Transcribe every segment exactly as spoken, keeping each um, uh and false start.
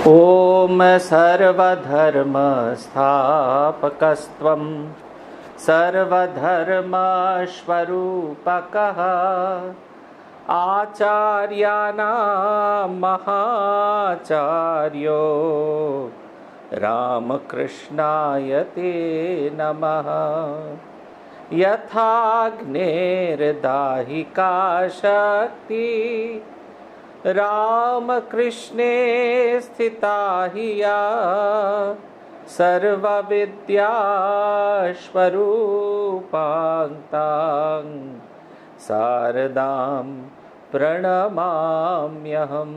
ओम सर्वधर्मस्थापकस्त्वं सर्वधर्मस्वरूपकः आचार्याणां महाचार्यो रामकृष्णाय ते नमः। यथाग्नेर्दाहिका शक्ति रामकृष्णे स्थिता हि या सर्वविद्यास्वरूपां शारदां प्रणमाम्यहं।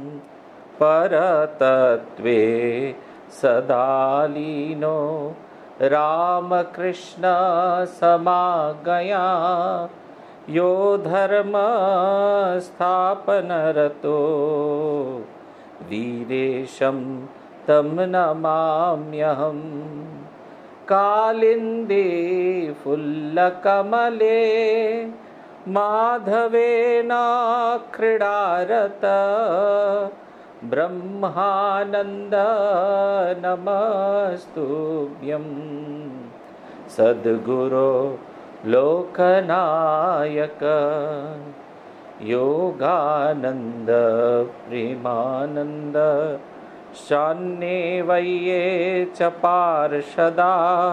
परतत्त्वे सदा लीनो रामकृष्ण समागया यो धर्म स्थापनरतो वीरेशं तं नमाम्यहम्। कालिन्दे फुल्लकमले माधवेन क्रीडारत ब्रह्मानन्द नमस्तुभ्यं। सद्गुरो लोकनायक योगानंद प्रेमानंद शान्ये वये च पार्षदा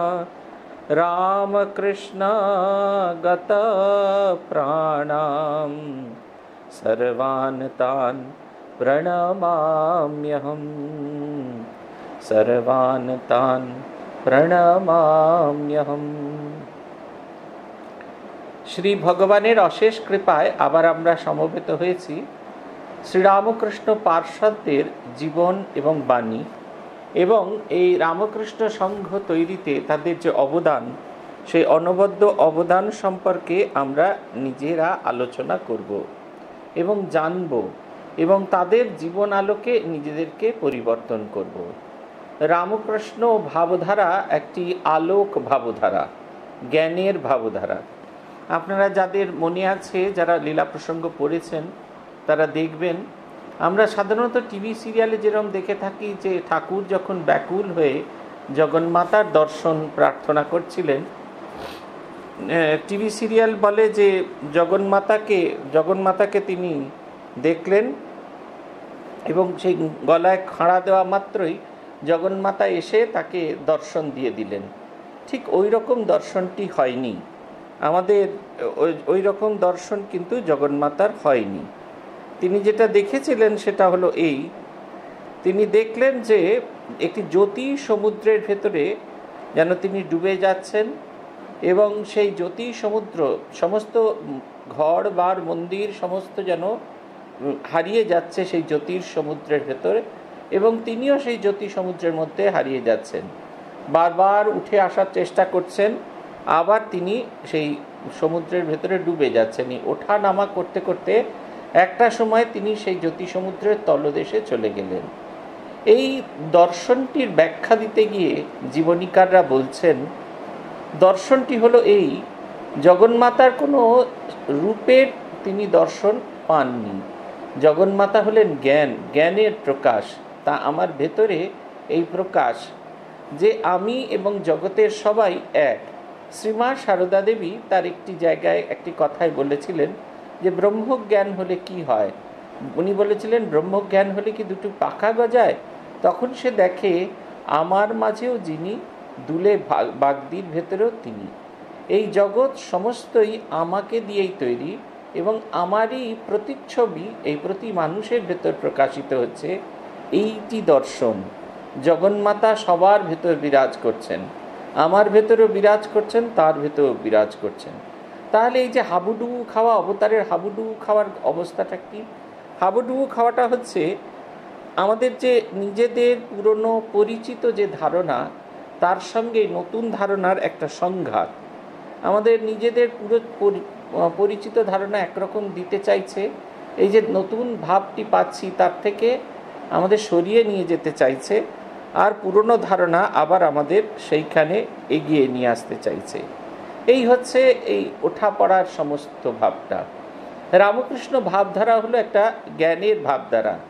रामकृष्ण गत प्राणां सर्वान् तान् प्रणमाम्यहम्। सर्वान् तान् प्रणमाम्यहम्। श्री भगवानेर अशेष कृपाय आबार आमरा समवेत हয়েছি श्रीरामकृष्ण पार्षदদের জীবন এবং বাণী এবং এই রামকৃষ্ণ সংঘ তৈরিতে তাদের যে অবদান সেই অনবদ্য অবদান সম্পর্কে আমরা নিজেরা আলোচনা করব এবং জানব এবং তাদের জীবন আলোকে নিজেদেরকে পরিবর্তন করব। রামকৃষ্ণ ভাবধারা একটি আলোক ভাবধারা, জ্ঞানের ভাবধারা। আপনারা যাদের মনে আছে, যারা লীলা প্রসঙ্গ পড়েছেন, তারা দেখবেন আমরা সাধারণত টিভি সিরিয়ালে যেরকম দেখে থাকি যে ঠাকুর যখন ব্যাকুল হয়ে জগন্মাতার দর্শন প্রার্থনা করছিলেন, টিভি সিরিয়াল বলে যে জগন্মাতাকে জগন্মাতাকে তিনি দেখলেন এবং সেই গলায় খাড়া দেওয়া মাত্রই জগন্মাতা এসে তাকে দর্শন দিয়ে দিলেন। ঠিক ওই রকম দর্শনটি হয়নি আমাদের, ওই রকম দর্শন কিন্তু জগন্মাতার হয়নি। তিনি যেটা দেখেছিলেন সেটা হলো এই, তিনি দেখলেন যে একটি জ্যোতি সমুদ্রের ভেতরে যেন তিনি ডুবে যাচ্ছেন এবং সেই জ্যোতি সমুদ্র সমস্ত ঘর বার মন্দির সমস্ত যেন হারিয়ে যাচ্ছে সেই জ্যোতির সমুদ্রের ভেতরে এবং তিনিও সেই জ্যোতি সমুদ্রের মধ্যে হারিয়ে যাচ্ছেন। বারবার উঠে আসার চেষ্টা করছেন, আবার তিনি সেই সমুদ্রের ভেতরে ডুবে যাচ্ছেন। ওঠা নামা করতে করতে একটা সময় তিনি সেই জ্যোতি সমুদ্রের তলদেশে চলে গেলেন। এই দর্শনটির ব্যাখ্যা দিতে গিয়ে জীবনীকাররা বলছেন, দর্শনটি হলো এই, জগন্মাতার কোনো রূপের তিনি দর্শন পাননি। জগন্মাতা হলেন জ্ঞান, জ্ঞানের প্রকাশ। তা আমার ভেতরে এই প্রকাশ যে আমি এবং জগতের সবাই এক। শ্রীমা সারদা দেবী তার একটি জায়গায় একটি কথায় বলেছিলেন যে ব্রহ্মজ্ঞান হলে কি হয়। উনি বলেছিলেন ব্রহ্মজ্ঞান হলে কি দুটো পাখা গজায়? তখন সে দেখে আমার মাঝেও যিনি, দুলে বাগদির ভেতরেও তিনি। এই জগৎ সমস্তই আমাকে দিয়েই তৈরি এবং আমারই প্রতিচ্ছবি এই প্রতি মানুষের ভেতর প্রকাশিত হচ্ছে। এইটি দর্শন। জগন্মাতা সবার ভেতর বিরাজ করছেন, আমার ভেতরেও বিরাজ করছেন, তার ভেতরেও বিরাজ করছেন। তাহলে এই যে হাবুডুবু খাওয়া, অবতারের হাবুডুবু খাওয়ার অবস্থাটা কি? হাবুডুবু খাওয়াটা হচ্ছে আমাদের যে নিজেদের পুরনো পরিচিত যে ধারণা তার সঙ্গে নতুন ধারণার একটা সংঘাত। আমাদের নিজেদের পুরো পরিচিত ধারণা একরকম দিতে চাইছে, এই যে নতুন ভাবটি পাচ্ছি তার থেকে আমাদের সরিয়ে নিয়ে যেতে চাইছে, আর পুরনো ধারণা আবার আমাদের সেইখানে এগিয়ে নিয়ে আসতে চাইছে। এই হচ্ছে এই ওঠা পড়ার সমস্ত ভাবটা। রামকৃষ্ণ ভাবধারা হলো একটা জ্ঞানের ভাবধারা।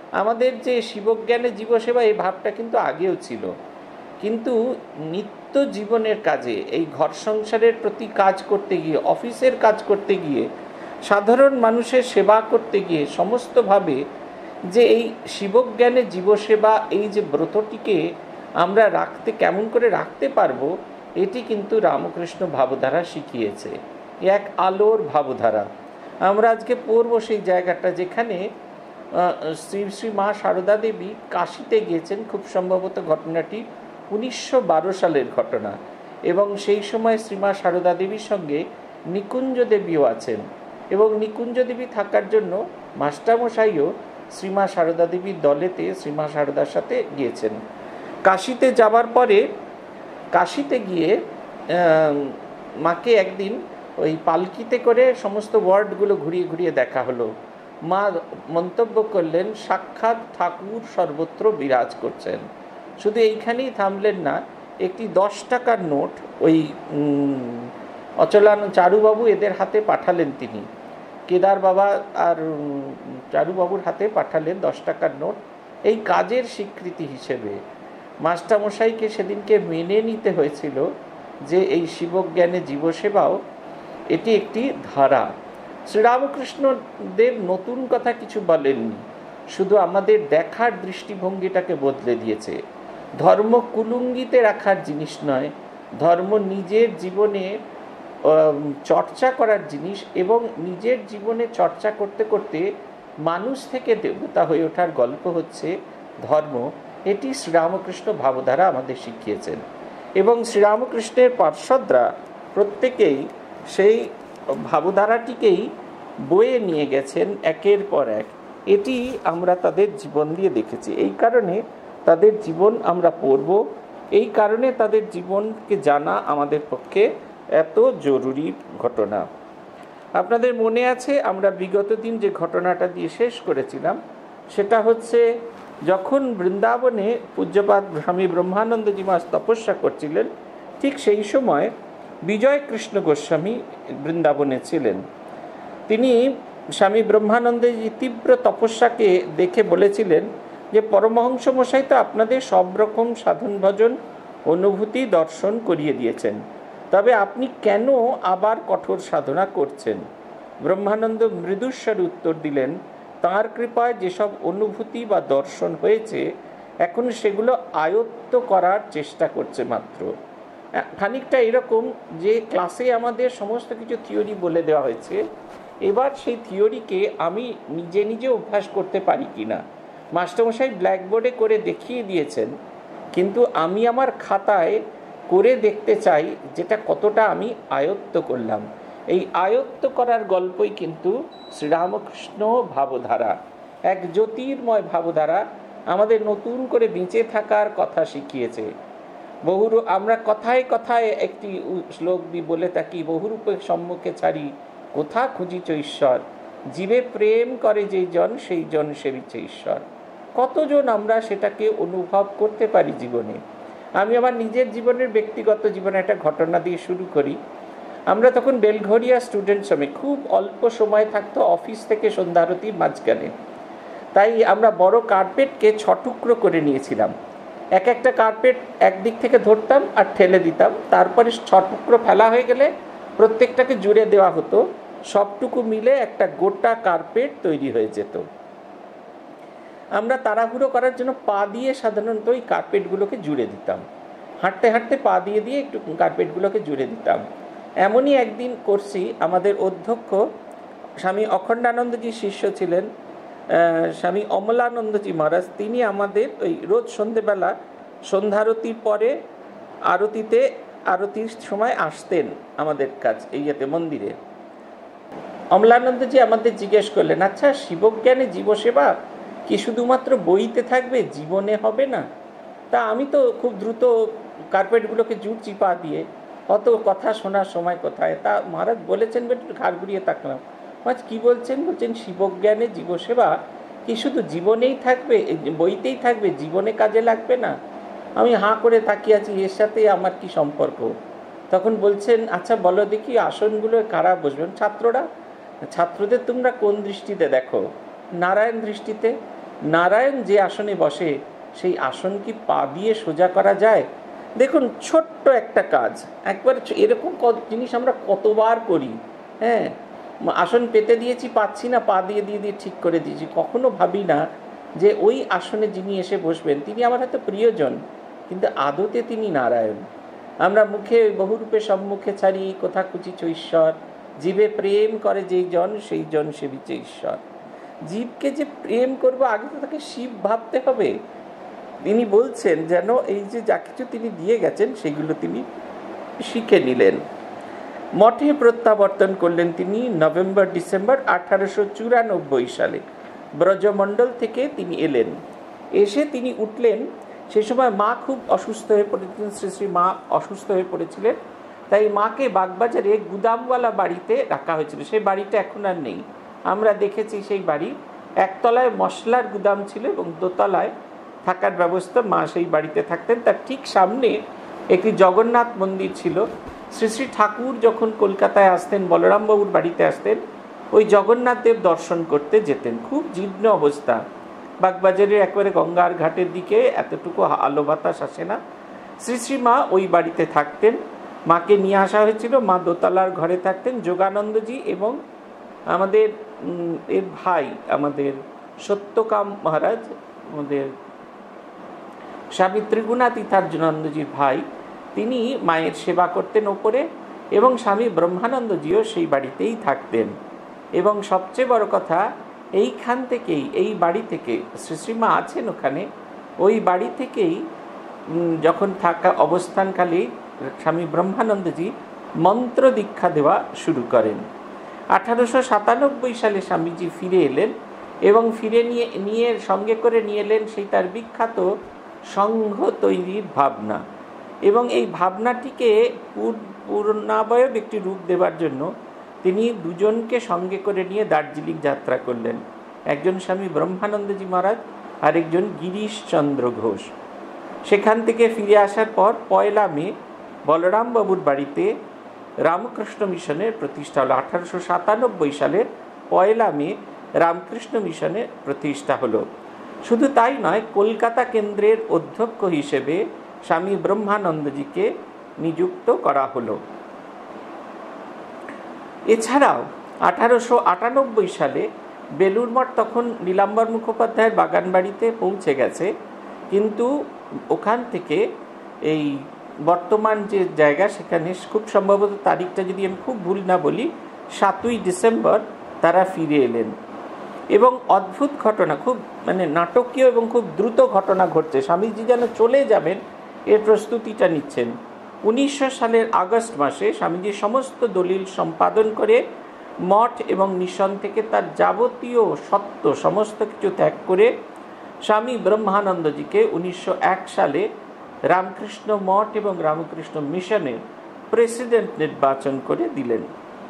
আমাদের যে শিবজ্ঞানে জীবসেবা এই ভাবটা কিন্তু আগেও ছিল, কিন্তু নিত্য জীবনের কাজে এই ঘর সংসারের প্রতি কাজ করতে গিয়ে, অফিসের কাজ করতে গিয়ে, সাধারণ মানুষের সেবা করতে গিয়ে সমস্তভাবে যে এই শিবজ্ঞানে জীবসেবা এই যে ব্রতটিকে আমরা রাখতে কেমন করে রাখতে পারবো, এটি কিন্তু রামকৃষ্ণ ভাবধারা শিখিয়েছে। এক আলোর ভাবধারা। আমরা আজকে পড়ব সেই জায়গাটা যেখানে শ্রী শ্রী মা সারদা দেবী কাশীতে গিয়েছেন। খুব সম্ভবত ঘটনাটি উনিশশো বারো সালের ঘটনা, এবং সেই সময় শ্রীমা সারদা দেবীর সঙ্গে নিকুঞ্জ দেবীও আছেন, এবং নিকুঞ্জ দেবী থাকার জন্য মাস্টারমশাইও শ্রীমা সারদা দেবীর দলেতে শ্রীমা সারদার সাথে গিয়েছেন। কাশীতে যাবার পরে কাশীতে গিয়ে মাকে একদিন ওই পালকিতে করে সমস্ত ওয়ার্ডগুলো ঘুরিয়ে ঘুরিয়ে দেখা হলো। মা মন্তব্য করলেন, সাক্ষাৎ ঠাকুর সর্বত্র বিরাজ করছেন। শুধু এইখানেই থামলেন না, একটি দশ টাকার নোট ওই অচলান চারুবাবু এদের হাতে পাঠালেন। তিনি কেদার বাবা আর চারুবাবুর হাতে পাঠালেন দশ টাকার নোট, এই কাজের স্বীকৃতি হিসেবে। মাস্টারমশাইকে সেদিনকে মেনে নিতে হয়েছিল যে এই শিবজ্ঞানে জীবসেবাও এটি একটি ধারা। শ্রীরামকৃষ্ণ দেব নতুন কথা কিছু বলেননি, শুধু আমাদের দেখার দৃষ্টিভঙ্গিটাকে বদলে দিয়েছে। ধর্ম কুলুঙ্গিতে রাখার জিনিস নয়, ধর্ম নিজের জীবনে চর্চা করার জিনিস, এবং নিজের জীবনে চর্চা করতে করতে মানুষ থেকে দেবতা হয়ে ওঠার গল্প হচ্ছে ধর্ম। এটি শ্রীরামকৃষ্ণ ভাবধারা আমাদের শিখিয়েছেন, এবং শ্রীরামকৃষ্ণের পার্ষদরা প্রত্যেকেই সেই ভাবধারাটিকেই বয়ে নিয়ে গেছেন একের পর এক। এটি আমরা তাদের জীবন দিয়ে দেখেছি। এই কারণে তাদের জীবন আমরা পড়ব, এই কারণে তাদের জীবনকে জানা আমাদের পক্ষে এত জরুরি ঘটনা। আপনাদের মনে আছে আমরা বিগত দিন যে ঘটনাটা দিয়ে শেষ করেছিলাম, সেটা হচ্ছে যখন বৃন্দাবনে পূজ্যপাদ স্বামী ব্রহ্মানন্দজি মহারাজ তপস্যা করছিলেন, ঠিক সেই সময় বিজয় কৃষ্ণ গোস্বামী বৃন্দাবনে ছিলেন। তিনি স্বামী ব্রহ্মানন্দজি তীব্র তপস্যাকে দেখে বলেছিলেন যে পরমহংস মশাই তো আপনাদের সব রকম সাধন ভজন অনুভূতি দর্শন করিয়ে দিয়েছেন, তবে আপনি কেন আবার কঠোর সাধনা করছেন? ব্রহ্মানন্দ মৃদুস্বরে উত্তর দিলেন, তাঁর কৃপায় যেসব অনুভূতি বা দর্শন হয়েছে এখন সেগুলো আয়ত্ত করার চেষ্টা করছে মাত্র। খানিকটা এরকম যে ক্লাসে আমাদের সমস্ত কিছু থিওরি বলে দেওয়া হয়েছে, এবার সেই থিওরিকে আমি নিজে নিজে অভ্যাস করতে পারি কি না। মাস্টারমশাই ব্ল্যাকবোর্ডে করে দেখিয়ে দিয়েছেন, কিন্তু আমি আমার খাতায় করে দেখতে চাই যেটা কতটা আমি আয়ত্ত করলাম। এই আয়ত্ত করার গল্পই কিন্তু শ্রীরামকৃষ্ণ ভাবধারা, এক জ্যোতির্ময় ভাবধারা আমাদের নতুন করে বেঁচে থাকার কথা শিখিয়েছে। বহু আমরা কথায় কথায় একটি শ্লোক দিয়ে বলে থাকি, বহুরূপে সম্মুখে ছাড়ি কোথা খুঁজিছ ঈশ্বর, জীবে প্রেম করে যেই জন সেই জন সেবিছে ঈশ্বর। কতজন আমরা সেটাকে অনুভব করতে পারি জীবনে। আমি আমার নিজের জীবনের ব্যক্তিগত জীবনে একটা ঘটনা দিয়ে শুরু করি। আমরা তখন বেলঘরিয়া স্টুডেন্ট সময় খুব অল্প সময় থাকতো অফিস থেকে সন্ধ্যারতির মাঝখানে, তাই আমরা বড় কার্পেটকে ছ টুকরো করে নিয়েছিলাম। এক একটা কার্পেট একদিক থেকে ধরতাম আর ঠেলে দিতাম, তারপরে ছ টুকরো ফেলা হয়ে গেলে প্রত্যেকটাকে জুড়ে দেওয়া হতো, সবটুকু মিলে একটা গোটা কার্পেট তৈরি হয়ে যেত। আমরা তাড়াহুড়ো করার জন্য পা দিয়ে সাধারণত ওই কার্পেটগুলোকে জুড়ে দিতাম, হাঁটতে হাঁটতে পা দিয়ে দিয়ে একটু কার্পেটগুলোকে জুড়ে দিতাম। এমনই একদিন করছি, আমাদের অধ্যক্ষ স্বামী অখণ্ডানন্দজির শিষ্য ছিলেন স্বামী অমলানন্দজি মহারাজ। তিনি আমাদের ওই রোজ সন্ধেবেলা সন্ধ্যারতির পরে আরতিতে আরতির সময় আসতেন আমাদের কাছে এই ইয়েতে মন্দিরে। অমলানন্দজি আমাদের জিজ্ঞেস করলেন, আচ্ছা শিবজ্ঞানে জীবসেবা কি শুধুমাত্র বইতে থাকবে, জীবনে হবে না? তা আমি তো খুব দ্রুত কার্পেটগুলোকে জুড়ছি পা দিয়ে, অত কথা শোনার সময় কোথায়। তা মহারাজ বলেছেন, একটু ঘাড় ঘুরিয়ে তাকলাম। মহারাজ কী বলছেন? বলছেন শিবজ্ঞানে জীবসেবা কি শুধু জীবনেই থাকবে, বইতেই থাকবে, জীবনে কাজে লাগবে না? আমি হাঁ করে তাকিয়ে আছি, এর সাথে আমার কি সম্পর্ক? তখন বলছেন, আচ্ছা বলো দেখি আসনগুলো কারা বসবেন? ছাত্ররা। ছাত্রদের তোমরা কোন দৃষ্টিতে দেখো? নারায়ণ দৃষ্টিতে। নারায়ণ যে আসনে বসে সেই আসন কি পা দিয়ে সোজা করা যায়? দেখুন, ছোট্ট একটা কাজ, একবার এরকম জিনিস আমরা কতবার করি। হ্যাঁ, আসন পেতে দিয়েছি, পাচ্ছি না, পা দিয়ে দিয়ে দিয়ে ঠিক করে দিয়েছি। কখনো ভাবি না যে ওই আসনে যিনি এসে বসবেন তিনি আমার হয়তো প্রিয়জন, কিন্তু আদতে তিনি নারায়ণ। আমরা মুখে বহুরূপে সম্মুখে ছাড়ি, কোথা কুচিছ ঈশ্বর, জীবে প্রেম করে যেই জন সেই জন সেবিছে ঈশ্বর। জীবকে যে প্রেম করবো, আগে তো তাকে শিব ভাবতে হবে। তিনি বলছেন যেন এই যে যা কিছু তিনি দিয়ে গেছেন সেগুলো তিনি শিখে নিলেন। মঠে প্রত্যাবর্তন করলেন তিনি নভেম্বর ডিসেম্বর আঠারোশো চুরানব্বই সালে। ব্রজমণ্ডল থেকে তিনি এলেন। এসে তিনি উঠলেন, সে সময় মা খুব অসুস্থ হয়ে পড়েছিলেন, শ্রী শ্রী মা অসুস্থ হয়ে পড়েছিলেন। তাই মাকে বাগবাজারে গুদামওয়ালা বাড়িতে রাখা হয়েছিল। সেই বাড়িটা এখন আর নেই, আমরা দেখেছি সেই বাড়ি। একতলায় মশলার গুদাম ছিল এবং দোতলায় থাকার ব্যবস্থা। মা সেই বাড়িতে থাকতেন। তার ঠিক সামনে একটি জগন্নাথ মন্দির ছিল। শ্রী শ্রী ঠাকুর যখন কলকাতায় আসতেন, বলরামবাবুর বাড়িতে আসতেন, ওই জগন্নাথ দেব দর্শন করতে যেতেন। খুব জীর্ণ অবস্থা, বাগবাজারের একেবারে গঙ্গার ঘাটের দিকে, এতটুকু আলো বাতাস আসে না। শ্রী শ্রী মা ওই বাড়িতে থাকতেন। মাকে নিয়ে আসা হয়েছিল, মা দোতলার ঘরে থাকতেন। যোগানন্দজি এবং আমাদের এর ভাই, আমাদের সত্যকাম মহারাজ, আমাদের স্বামী ত্রিগুণাতীতার্জুনন্দজির ভাই, তিনি মায়ের সেবা করতেন ওপরে, এবং স্বামী ব্রহ্মানন্দজিও সেই বাড়িতেই থাকতেন। এবং সবচেয়ে বড় কথা, এইখান থেকেই, এই বাড়ি থেকে, শ্রী শ্রীমা আছেন ওখানে, ওই বাড়ি থেকেই যখন থাকা অবস্থানকালে স্বামী ব্রহ্মানন্দজি মন্ত্র দীক্ষা দেওয়া শুরু করেন। আঠারোশো সাতানব্বই সালে স্বামীজি ফিরে এলেন এবং ফিরে নিয়ে নিয়ে সঙ্গে করে নিয়ে এলেন সেই তার বিখ্যাত সংঘ তৈরির ভাবনা। এবং এই ভাবনাটিকে পূর্ণাবয়ব একটি রূপ দেওয়ার জন্য তিনি দুজনকে সঙ্গে করে নিয়ে দার্জিলিং যাত্রা করলেন। একজন স্বামী ব্রহ্মানন্দজি মহারাজ, আর একজন গিরিশচন্দ্র ঘোষ। সেখান থেকে ফিরে আসার পর পয়লা মে বলরামবাবুর বাড়িতে রামকৃষ্ণ মিশনের প্রতিষ্ঠা হলো। আঠারোশো সাতানব্বই সালের পয়লা মে রামকৃষ্ণ মিশনের প্রতিষ্ঠা হলো। শুধু তাই নয়, কলকাতা কেন্দ্রের অধ্যক্ষ হিসেবে স্বামী ব্রহ্মানন্দজিকে নিযুক্ত করা হলো। এছাড়াও আঠারোশো আটানব্বই সালে বেলুড় মঠ তখন নীলাম্বর মুখোপাধ্যায়ের বাগান বাড়িতে পৌঁছে গেছে, কিন্তু ওখান থেকে এই বর্তমান যে জায়গা, সেখানে খুব সম্ভবত তারিখটা যদি আমি খুব ভুল না বলি, সাতই ডিসেম্বর তারা ফিরে এলেন। এবং অদ্ভুত ঘটনা, খুব মানে নাটকীয় এবং খুব দ্রুত ঘটনা ঘটছে। স্বামীজি যেন চলে যাবেন এর প্রস্তুতিটা নিচ্ছেন। উনিশশো সালের আগস্ট মাসে স্বামীজি সমস্ত দলিল সম্পাদন করে মঠ এবং মিশন থেকে তার যাবতীয় সত্ত্ব সমস্ত কিছু ত্যাগ করে স্বামী ব্রহ্মানন্দজিকে উনিশশো এক সালে রামকৃষ্ণ মঠ এবং রামকৃষ্ণ মিশনের প্রেসিডেন্ট নির্বাচন করে দিলেন।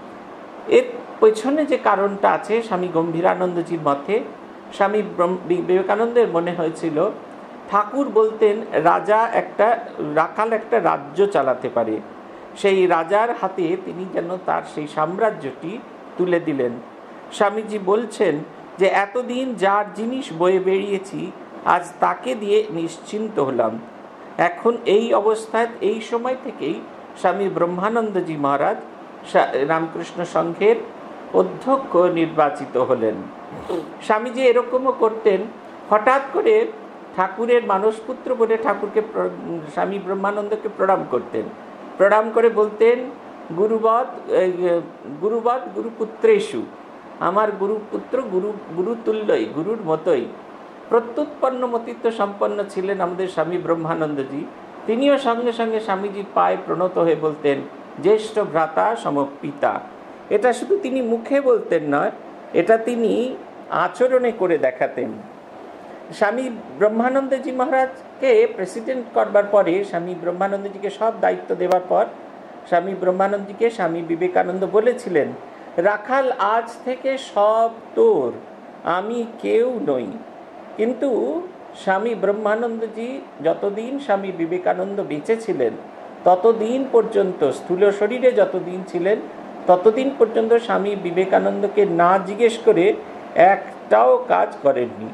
এর পেছনে যে কারণটা আছে, স্বামী গম্ভীরানন্দজির মতে, স্বামী বিবেকানন্দের মনে হয়েছিল ঠাকুর বলতেন রাজা একটা রাখাল একটা রাজ্য চালাতে পারে, সেই রাজার হাতে তিনি যেন তার সেই সাম্রাজ্যটি তুলে দিলেন। স্বামীজি বলছেন যে এতদিন যার জিনিস বয়ে বেরিয়েছি, আজ তাকে দিয়ে নিশ্চিন্ত হলাম। এখন এই অবস্থায় এই সময় থেকেই স্বামী ব্রহ্মানন্দজি মহারাজ রামকৃষ্ণ সংঘের অধ্যক্ষ নির্বাচিত হলেন। স্বামীজি এরকমও করতেন, হঠাৎ করে ঠাকুরের মানসপুত্র বলে ঠাকুরকে স্বামী ব্রহ্মানন্দকে প্রণাম করতেন। প্রণাম করে বলতেন, গুরুবৎ গুরুবৎ গুরুপুত্রেষু, আমার গুরুপুত্র গুরু গুরুতুল্যই, গুরুর মতোই। প্রত্যুৎপন্ন মতিত্ব সম্পন্ন ছিলেন আমাদের স্বামী ব্রহ্মানন্দজি। তিনিও সঙ্গে সঙ্গে স্বামীজির পায়ে প্রণত হয়ে বলতেন, জ্যেষ্ঠ ভ্রাতা সমপিতা। এটা শুধু তিনি মুখে বলতেন নয়, এটা তিনি আচরণে করে দেখাতেন। স্বামী ব্রহ্মানন্দজি মহারাজকে প্রেসিডেন্ট করবার পরে, স্বামী ব্রহ্মানন্দজিকে সব দায়িত্ব দেওয়ার পর, স্বামী ব্রহ্মানন্দজিকে স্বামী বিবেকানন্দ বলেছিলেন, রাখাল আজ থেকে সব তোর, আমি কেউ নই। কিন্তু স্বামী ব্রহ্মানন্দজি যতদিন স্বামী বিবেকানন্দ বেঁচে ছিলেন ততদিন পর্যন্ত, স্থূল শরীরে যতদিন ছিলেন ততদিন পর্যন্ত স্বামী বিবেকানন্দকে না জিজ্ঞেস করে একটাও কাজ করেননি।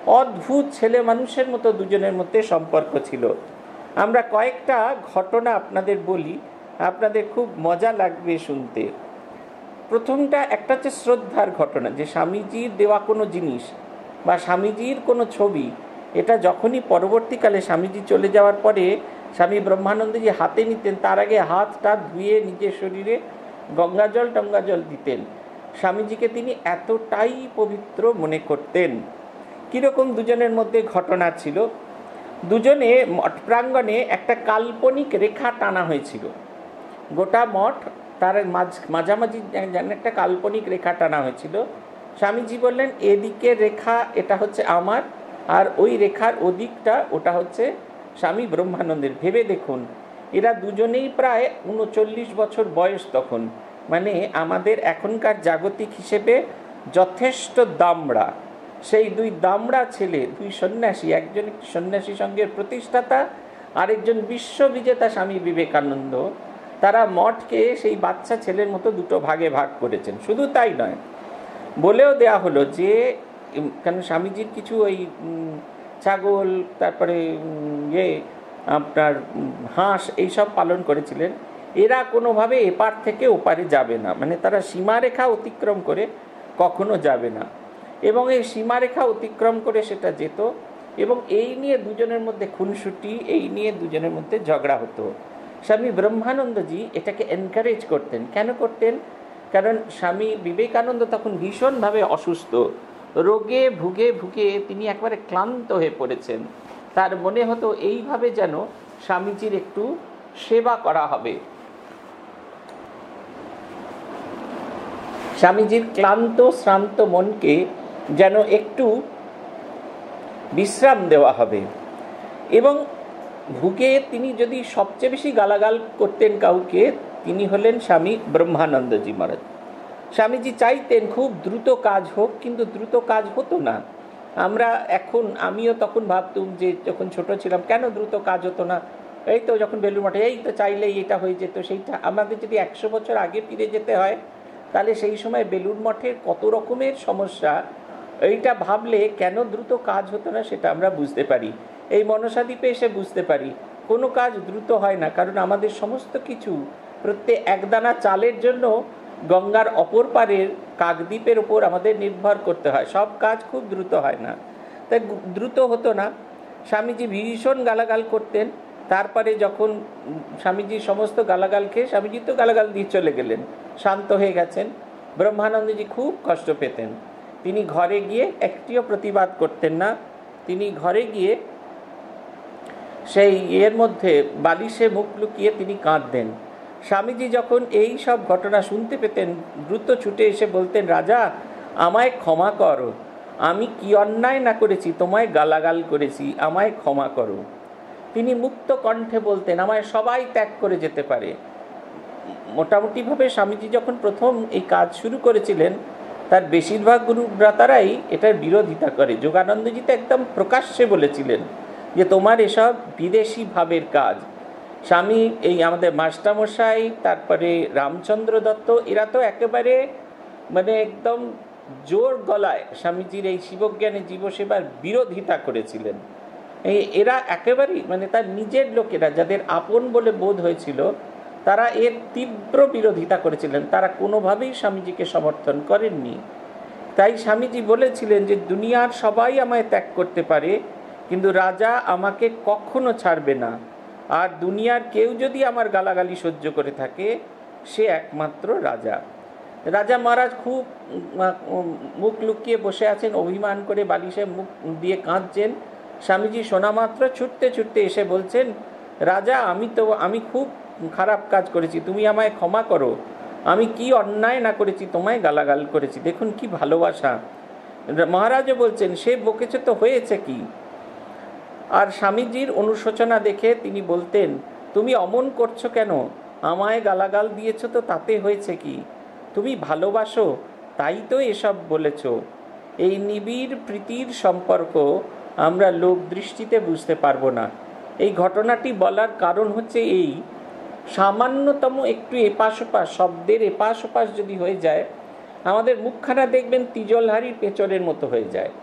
অদ্ভুত ছেলে মানুষের মতো দুজনের মধ্যে সম্পর্ক ছিল। আমরা কয়েকটা ঘটনা আপনাদের বলি, আপনাদের খুব মজা লাগবে শুনতে। প্রথমটা একটা হচ্ছে শ্রদ্ধার ঘটনা, যে স্বামীজির দেওয়া কোনো জিনিস বা স্বামীজির কোনো ছবি, এটা যখনই পরবর্তীকালে স্বামীজি চলে যাওয়ার পরে স্বামী ব্রহ্মানন্দজি হাতে নিতেন, তার আগে হাতটা ধুয়ে নিজের শরীরে গঙ্গাজল টঙ্গাজল দিতেন। স্বামীজিকে তিনি এতটাই পবিত্র মনে করতেন। কীরকম দুজনের মধ্যে ঘটনা ছিল, দুজনে মঠ প্রাঙ্গণে একটা কাল্পনিক রেখা টানা হয়েছিল। গোটা মঠ তার মাঝ মাঝামাঝি একটা কাল্পনিক রেখা টানা হয়েছিল। স্বামীজি বললেন, এদিকে রেখা এটা হচ্ছে আমার, আর ওই রেখার ওদিকটা ওটা হচ্ছে স্বামী ব্রহ্মানন্দের। ভেবে দেখুন, এরা দুজনেই প্রায় উনচল্লিশ বছর বয়স তখন, মানে আমাদের এখনকার জাগতিক হিসেবে যথেষ্ট দামড়া। সেই দুই দামড়া ছেলে, দুই সন্ন্যাসী, একজন একটি সন্ন্যাসী সংঘের প্রতিষ্ঠাতা, আরেকজন বিশ্ববিজেতা স্বামী বিবেকানন্দ, তারা মঠকে সেই বাচ্চা ছেলের মতো দুটো ভাগে ভাগ করেছেন। শুধু তাই নয়, বলেও দেয়া হলো যে, কেন স্বামীজির কিছু ওই ছাগল, তারপরে ইয়ে আপনার হাঁস, এইসব পালন করেছিলেন। এরা কোনোভাবে এপার থেকে ওপারে যাবে না, মানে তারা সীমারেখা অতিক্রম করে কখনো যাবে না। এবং এই সীমারেখা অতিক্রম করে সেটা যেত, এবং এই নিয়ে দুজনের মধ্যে খুনসুটি, এই নিয়ে দুজনের মধ্যে ঝগড়া হতো। স্বামী ব্রহ্মানন্দজি এটাকে এনকারেজ করতেন। কেন করতেন? কারণ স্বামী বিবেকানন্দ তখন ভীষণভাবে অসুস্থ, রোগে ভুগে ভুগে তিনি একবারে ক্লান্ত হয়ে পড়েছেন। তার মনে হতো এইভাবে যেন স্বামীজির একটু সেবা করা হবে, স্বামীজির ক্লান্ত শ্রান্ত মনকে যেন একটু বিশ্রাম দেওয়া হবে। এবং ভুগে তিনি যদি সবচেয়ে বেশি গালাগাল করতেন কাউকে, তিনি হলেন স্বামী ব্রহ্মানন্দজি মহারাজ। স্বামীজি চাইতেন খুব দ্রুত কাজ হোক, কিন্তু দ্রুত কাজ হতো না। আমরা এখন, আমিও তখন ভাবতুম যে যখন ছোট ছিলাম, কেন দ্রুত কাজ হতো না? এই তো যখন বেলুড় মঠে, এই তো চাইলেই এটা হয়ে যেত সেইটা। আমাদের যদি একশো বছর আগে ফিরে যেতে হয়, তাহলে সেই সময় বেলুড় মঠের কত রকমের সমস্যা, এইটা ভাবলে কেন দ্রুত কাজ হতো না সেটা আমরা বুঝতে পারি। এই মনসাদ্বীপে এসে বুঝতে পারি কোনো কাজ দ্রুত হয় না, কারণ আমাদের সমস্ত কিছু প্রত্যেক একদানা চালের জন্য গঙ্গার অপর পারের কাকদ্বীপের ওপর আমাদের নির্ভর করতে হয়। সব কাজ খুব দ্রুত হয় না, তাই দ্রুত হতো না। স্বামীজি ভীষণ গালাগাল করতেন। তারপরে যখন স্বামীজি সমস্ত গালাগাল খেয়ে, স্বামীজি তো গালাগাল দিয়ে চলে গেলেন, শান্ত হয়ে গেছেন, ব্রহ্মানন্দজি খুব কষ্ট পেতেন। তিনি ঘরে গিয়ে একটিও প্রতিবাদ করতেন না। তিনি ঘরে গিয়ে সেই এর মধ্যে বালিশে মুখ লুকিয়ে তিনি কাঁদতেন। স্বামীজি যখন এই সব ঘটনা শুনতে পেতেন, দ্রুত ছুটে এসে বলতেন, রাজা আমায় ক্ষমা করো, আমি কি অন্যায় না করেছি, তোমায় গালাগাল করেছি, আমায় ক্ষমা করো। তিনি মুক্ত কণ্ঠে বলতেন, আমায় সবাই ত্যাগ করে যেতে পারে। মোটামুটিভাবে স্বামীজি যখন প্রথম এই কাজ শুরু করেছিলেন, তার বেশিরভাগ গুরুভ্রাতারাই এটার বিরোধিতা করে। যোগানন্দজি তো একদম প্রকাশ্যে বলেছিলেন যে তোমার এসব বিদেশি ভাবের কাজ। স্বামী এই আমাদের মাস্টারমশাই, তারপরে রামচন্দ্র দত্ত, এরা তো একেবারে মানে একদম জোর গলায় স্বামীজির এই শিবজ্ঞানী জীবসেবার বিরোধিতা করেছিলেন। এই এরা একেবারেই মানে তার নিজের লোকেরা, যাদের আপন বলে বোধ হয়েছিল, তারা এর তীব্র বিরোধিতা করেছিলেন। তারা কোনোভাবেই স্বামীজিকে সমর্থন করেননি। তাই স্বামীজি বলেছিলেন যে দুনিয়ার সবাই আমায় ত্যাগ করতে পারে, কিন্তু রাজা আমাকে কখনো ছাড়বে না। আর দুনিয়ার কেউ যদি আমার গালাগালি সহ্য করে থাকে, সে একমাত্র রাজা। রাজা মহারাজ খুব মুখ লুকিয়ে বসে আছেন, অভিমান করে বালিশে মুখ দিয়ে কাঁদছেন। স্বামীজি শোনা মাত্র ছুটতে ছুটতে এসে বলছেন, রাজা আমি তো আমি খুব খারাপ কাজ করেছি, তুমি আমায় ক্ষমা করো, আমি কি অন্যায় না করেছি, তোমায় গালাগাল করেছি। দেখুন কি ভালোবাসা। মহারাজও বলছেন, সে বকেছে তো হয়েছে কি। আর স্বামীজির অনুশোচনা দেখে তিনি বলতেন, তুমি অমন করছো কেন, আমায় গালাগাল দিয়েছ তো তাতে হয়েছে কি, তুমি ভালোবাসো তাই তো এসব বলেছ। এই নিবিড় প্রীতির সম্পর্ক আমরা লোক দৃষ্টিতে বুঝতে পারবো না। এই ঘটনাটি বলার কারণ হচ্ছে এই, সামান্যতম একটু এপাশ ওপাশ, শব্দের এপাশ ওপাশ যদি হয়ে যায়, আমাদের মুখখানা দেখবেন তিজলহারির পেঁচড়ের মতো হয়ে যায়।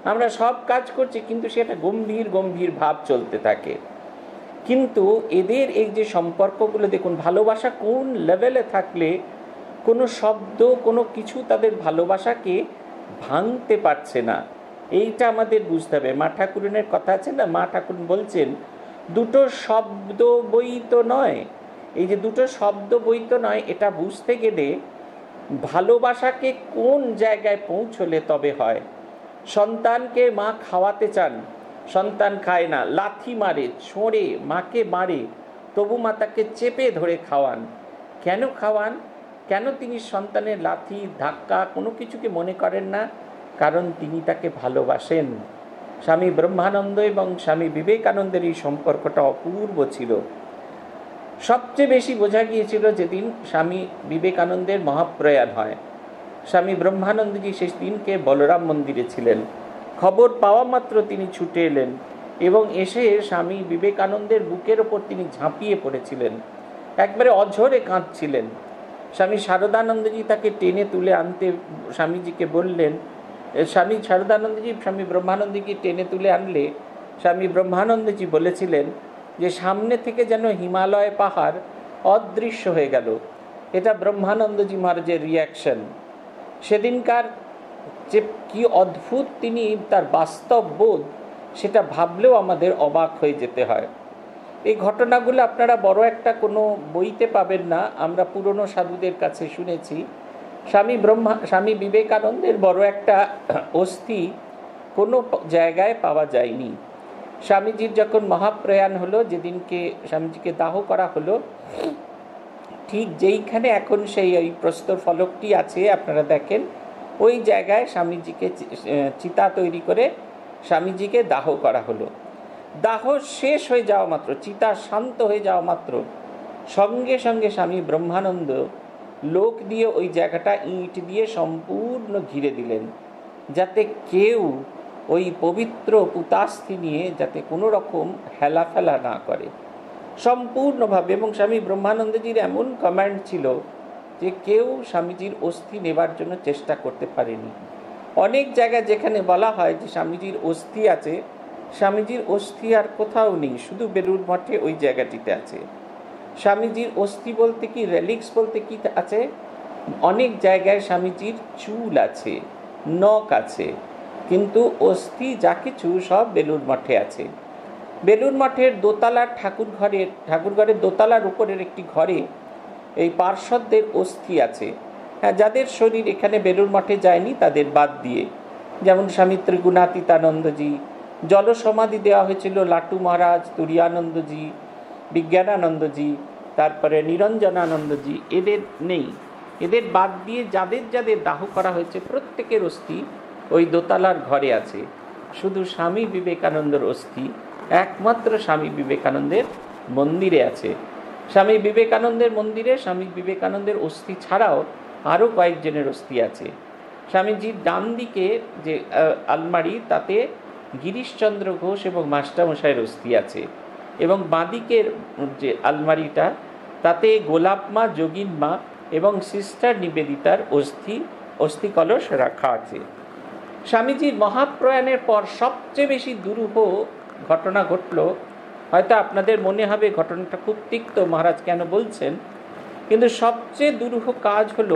আমরা সব কাজ করছি কিন্তু সেটা গম্ভীর গম্ভীর ভাব চলতে থাকে। কিন্তু এদের এই যে সম্পর্কগুলো দেখুন, ভালোবাসা কোন লেভেলে থাকলে কোনো শব্দ কোনো কিছু তাদের ভালোবাসাকে ভাঙতে পারছে না, এইটা আমাদের বুঝতে হবে। মা ঠাকুরনের কথা আছে না, মা ঠাকুরন বলছেন দুটো শব্দ বইতো নয়। এই যে দুটো শব্দ বইতো নয়, এটা বুঝতে গেলে ভালোবাসাকে কোন জায়গায় পৌঁছলে তবে হয়। সন্তানকে মা খাওয়াতে চান, সন্তান খায় না, লাথি মারে, ছোঁড়ে, মাকে মারে, তবু মা তাকে চেপে ধরে খাওয়ান। কেন খাওয়ান? কেন তিনি সন্তানের লাথি ধাক্কা কোনো কিছুকে মনে করেন না? কারণ তিনি তাকে ভালোবাসেন। স্বামী ব্রহ্মানন্দ এবং স্বামী বিবেকানন্দের এই সম্পর্কটা অপূর্ব ছিল। সবচেয়ে বেশি বোঝা গিয়েছিল যেদিন স্বামী বিবেকানন্দের মহাপ্রয়াণ হয়। স্বামী ব্রহ্মানন্দজি সেই দিনকে বলরাম মন্দিরে ছিলেন। খবর পাওয়া মাত্র তিনি ছুটে এলেন এবং এসে স্বামী বিবেকানন্দের বুকের ওপর তিনি ঝাঁপিয়ে পড়েছিলেন, একবারে অঝরে কাঁদছিলেন। স্বামী শারদানন্দজি তাকে টেনে তুলে আনতে স্বামীজিকে বললেন। স্বামী শারদানন্দজি স্বামী ব্রহ্মানন্দকে টেনে তুলে আনলে স্বামী ব্রহ্মানন্দজি বলেছিলেন যে সামনে থেকে যেন হিমালয় পাহাড় অদৃশ্য হয়ে গেল। এটা ব্রহ্মানন্দজি মহারাজের রিয়াকশন। সেদিনকার যে কি অদ্ভুত তিনি তার বাস্তব বোধ, সেটা ভাবলেও আমাদের অবাক হয়ে যেতে হয়। এই ঘটনাগুলো আপনারা বড় একটা কোনো বইতে পাবেন না, আমরা পুরনো সাধুদের কাছে শুনেছি। স্বামী ব্রহ্মা স্বামী বিবেকানন্দের বড় একটা অস্থি কোনো জায়গায় পাওয়া যায়নি। স্বামীজির যখন মহাপ্রয়াণ হলো, যেদিনকে স্বামীজিকে দাহ করা হলো, ঠিক যেইখানে এখন সেই ওই প্রস্তর ফলকটি আছে আপনারা দেখেন, ওই জায়গায় স্বামীজিকে চিতা তৈরি করে স্বামীজিকে দাহ করা হলো। দাহ শেষ হয়ে যাওয়া মাত্র, চিতা শান্ত হয়ে যাওয়া মাত্র সঙ্গে সঙ্গে স্বামী ব্রহ্মানন্দ লোক দিয়ে ওই জায়গাটা ইট দিয়ে সম্পূর্ণ ঘিরে দিলেন, যাতে কেউ ওই পবিত্র পুতাস্থি নিয়ে যাতে কোনো রকম হেলাফেলা না করে সম্পূর্ণভাবে। এবং স্বামী ব্রহ্মানন্দজির এমন কমান্ড ছিল যে কেউ স্বামীজির অস্থি নেবার জন্য চেষ্টা করতে পারেনি। অনেক জায়গায় যেখানে বলা হয় যে স্বামীজির অস্থি আছে, স্বামীজির অস্থি আর কোথাও নেই, শুধু বেলুড় মঠে ওই জায়গাটিতে আছে। স্বামীজির অস্থি বলতে কি, রেলিক্স বলতে কি আছে, অনেক জায়গায় স্বামীজির চুল আছে, নখ আছে, কিন্তু অস্থি যা কিছু সব বেলুড় মঠে আছে। বেলুড় মঠের দোতলার ঠাকুর ঘরের ঠাকুর ঘরের দোতলার উপরের একটি ঘরে এই পার্শ্বদের অস্থি আছে। হ্যাঁ, যাদের শরীর এখানে বেলুড় মঠে যায়নি তাদের বাদ দিয়ে, যেমন স্বামী ত্রিগুণাতীতানন্দজি, জলসমাধি দেওয়া হয়েছিল লাটু মহারাজ, তুরিয়ানন্দজি, বিজ্ঞানানন্দজি, তারপরে নিরঞ্জনানন্দজি, এদের নেই। এদের বাদ দিয়ে যাদের যাদের দাহ করা হয়েছে প্রত্যেকের অস্থি ওই দোতলার ঘরে আছে। শুধু স্বামী বিবেকানন্দের অস্থি একমাত্র স্বামী বিবেকানন্দের মন্দিরে আছে। স্বামী বিবেকানন্দের মন্দিরে স্বামী বিবেকানন্দের অস্থি ছাড়াও আরও কয়েকজনের অস্থি আছে। স্বামীজির ডান দিকে যে আলমারি, তাতে গিরিশচন্দ্র ঘোষ এবং মাস্টারমশাইয়ের অস্থি আছে, এবং বাঁদিকের যে আলমারিটা, তাতে গোলাপমা, যোগিনমা এবং সিস্টার নিবেদিতার অস্থি অস্থি কলস রাখা আছে। স্বামীজির মহাপ্রয়াণের পর সবচেয়ে বেশি দুরূহ ঘটনা ঘটল। হয়তো আপনাদের মনে হবে ঘটনাটা খুব তিক্ত, মহারাজ কেন বলছেন, কিন্তু সবচেয়ে দুরূহ কাজ হলো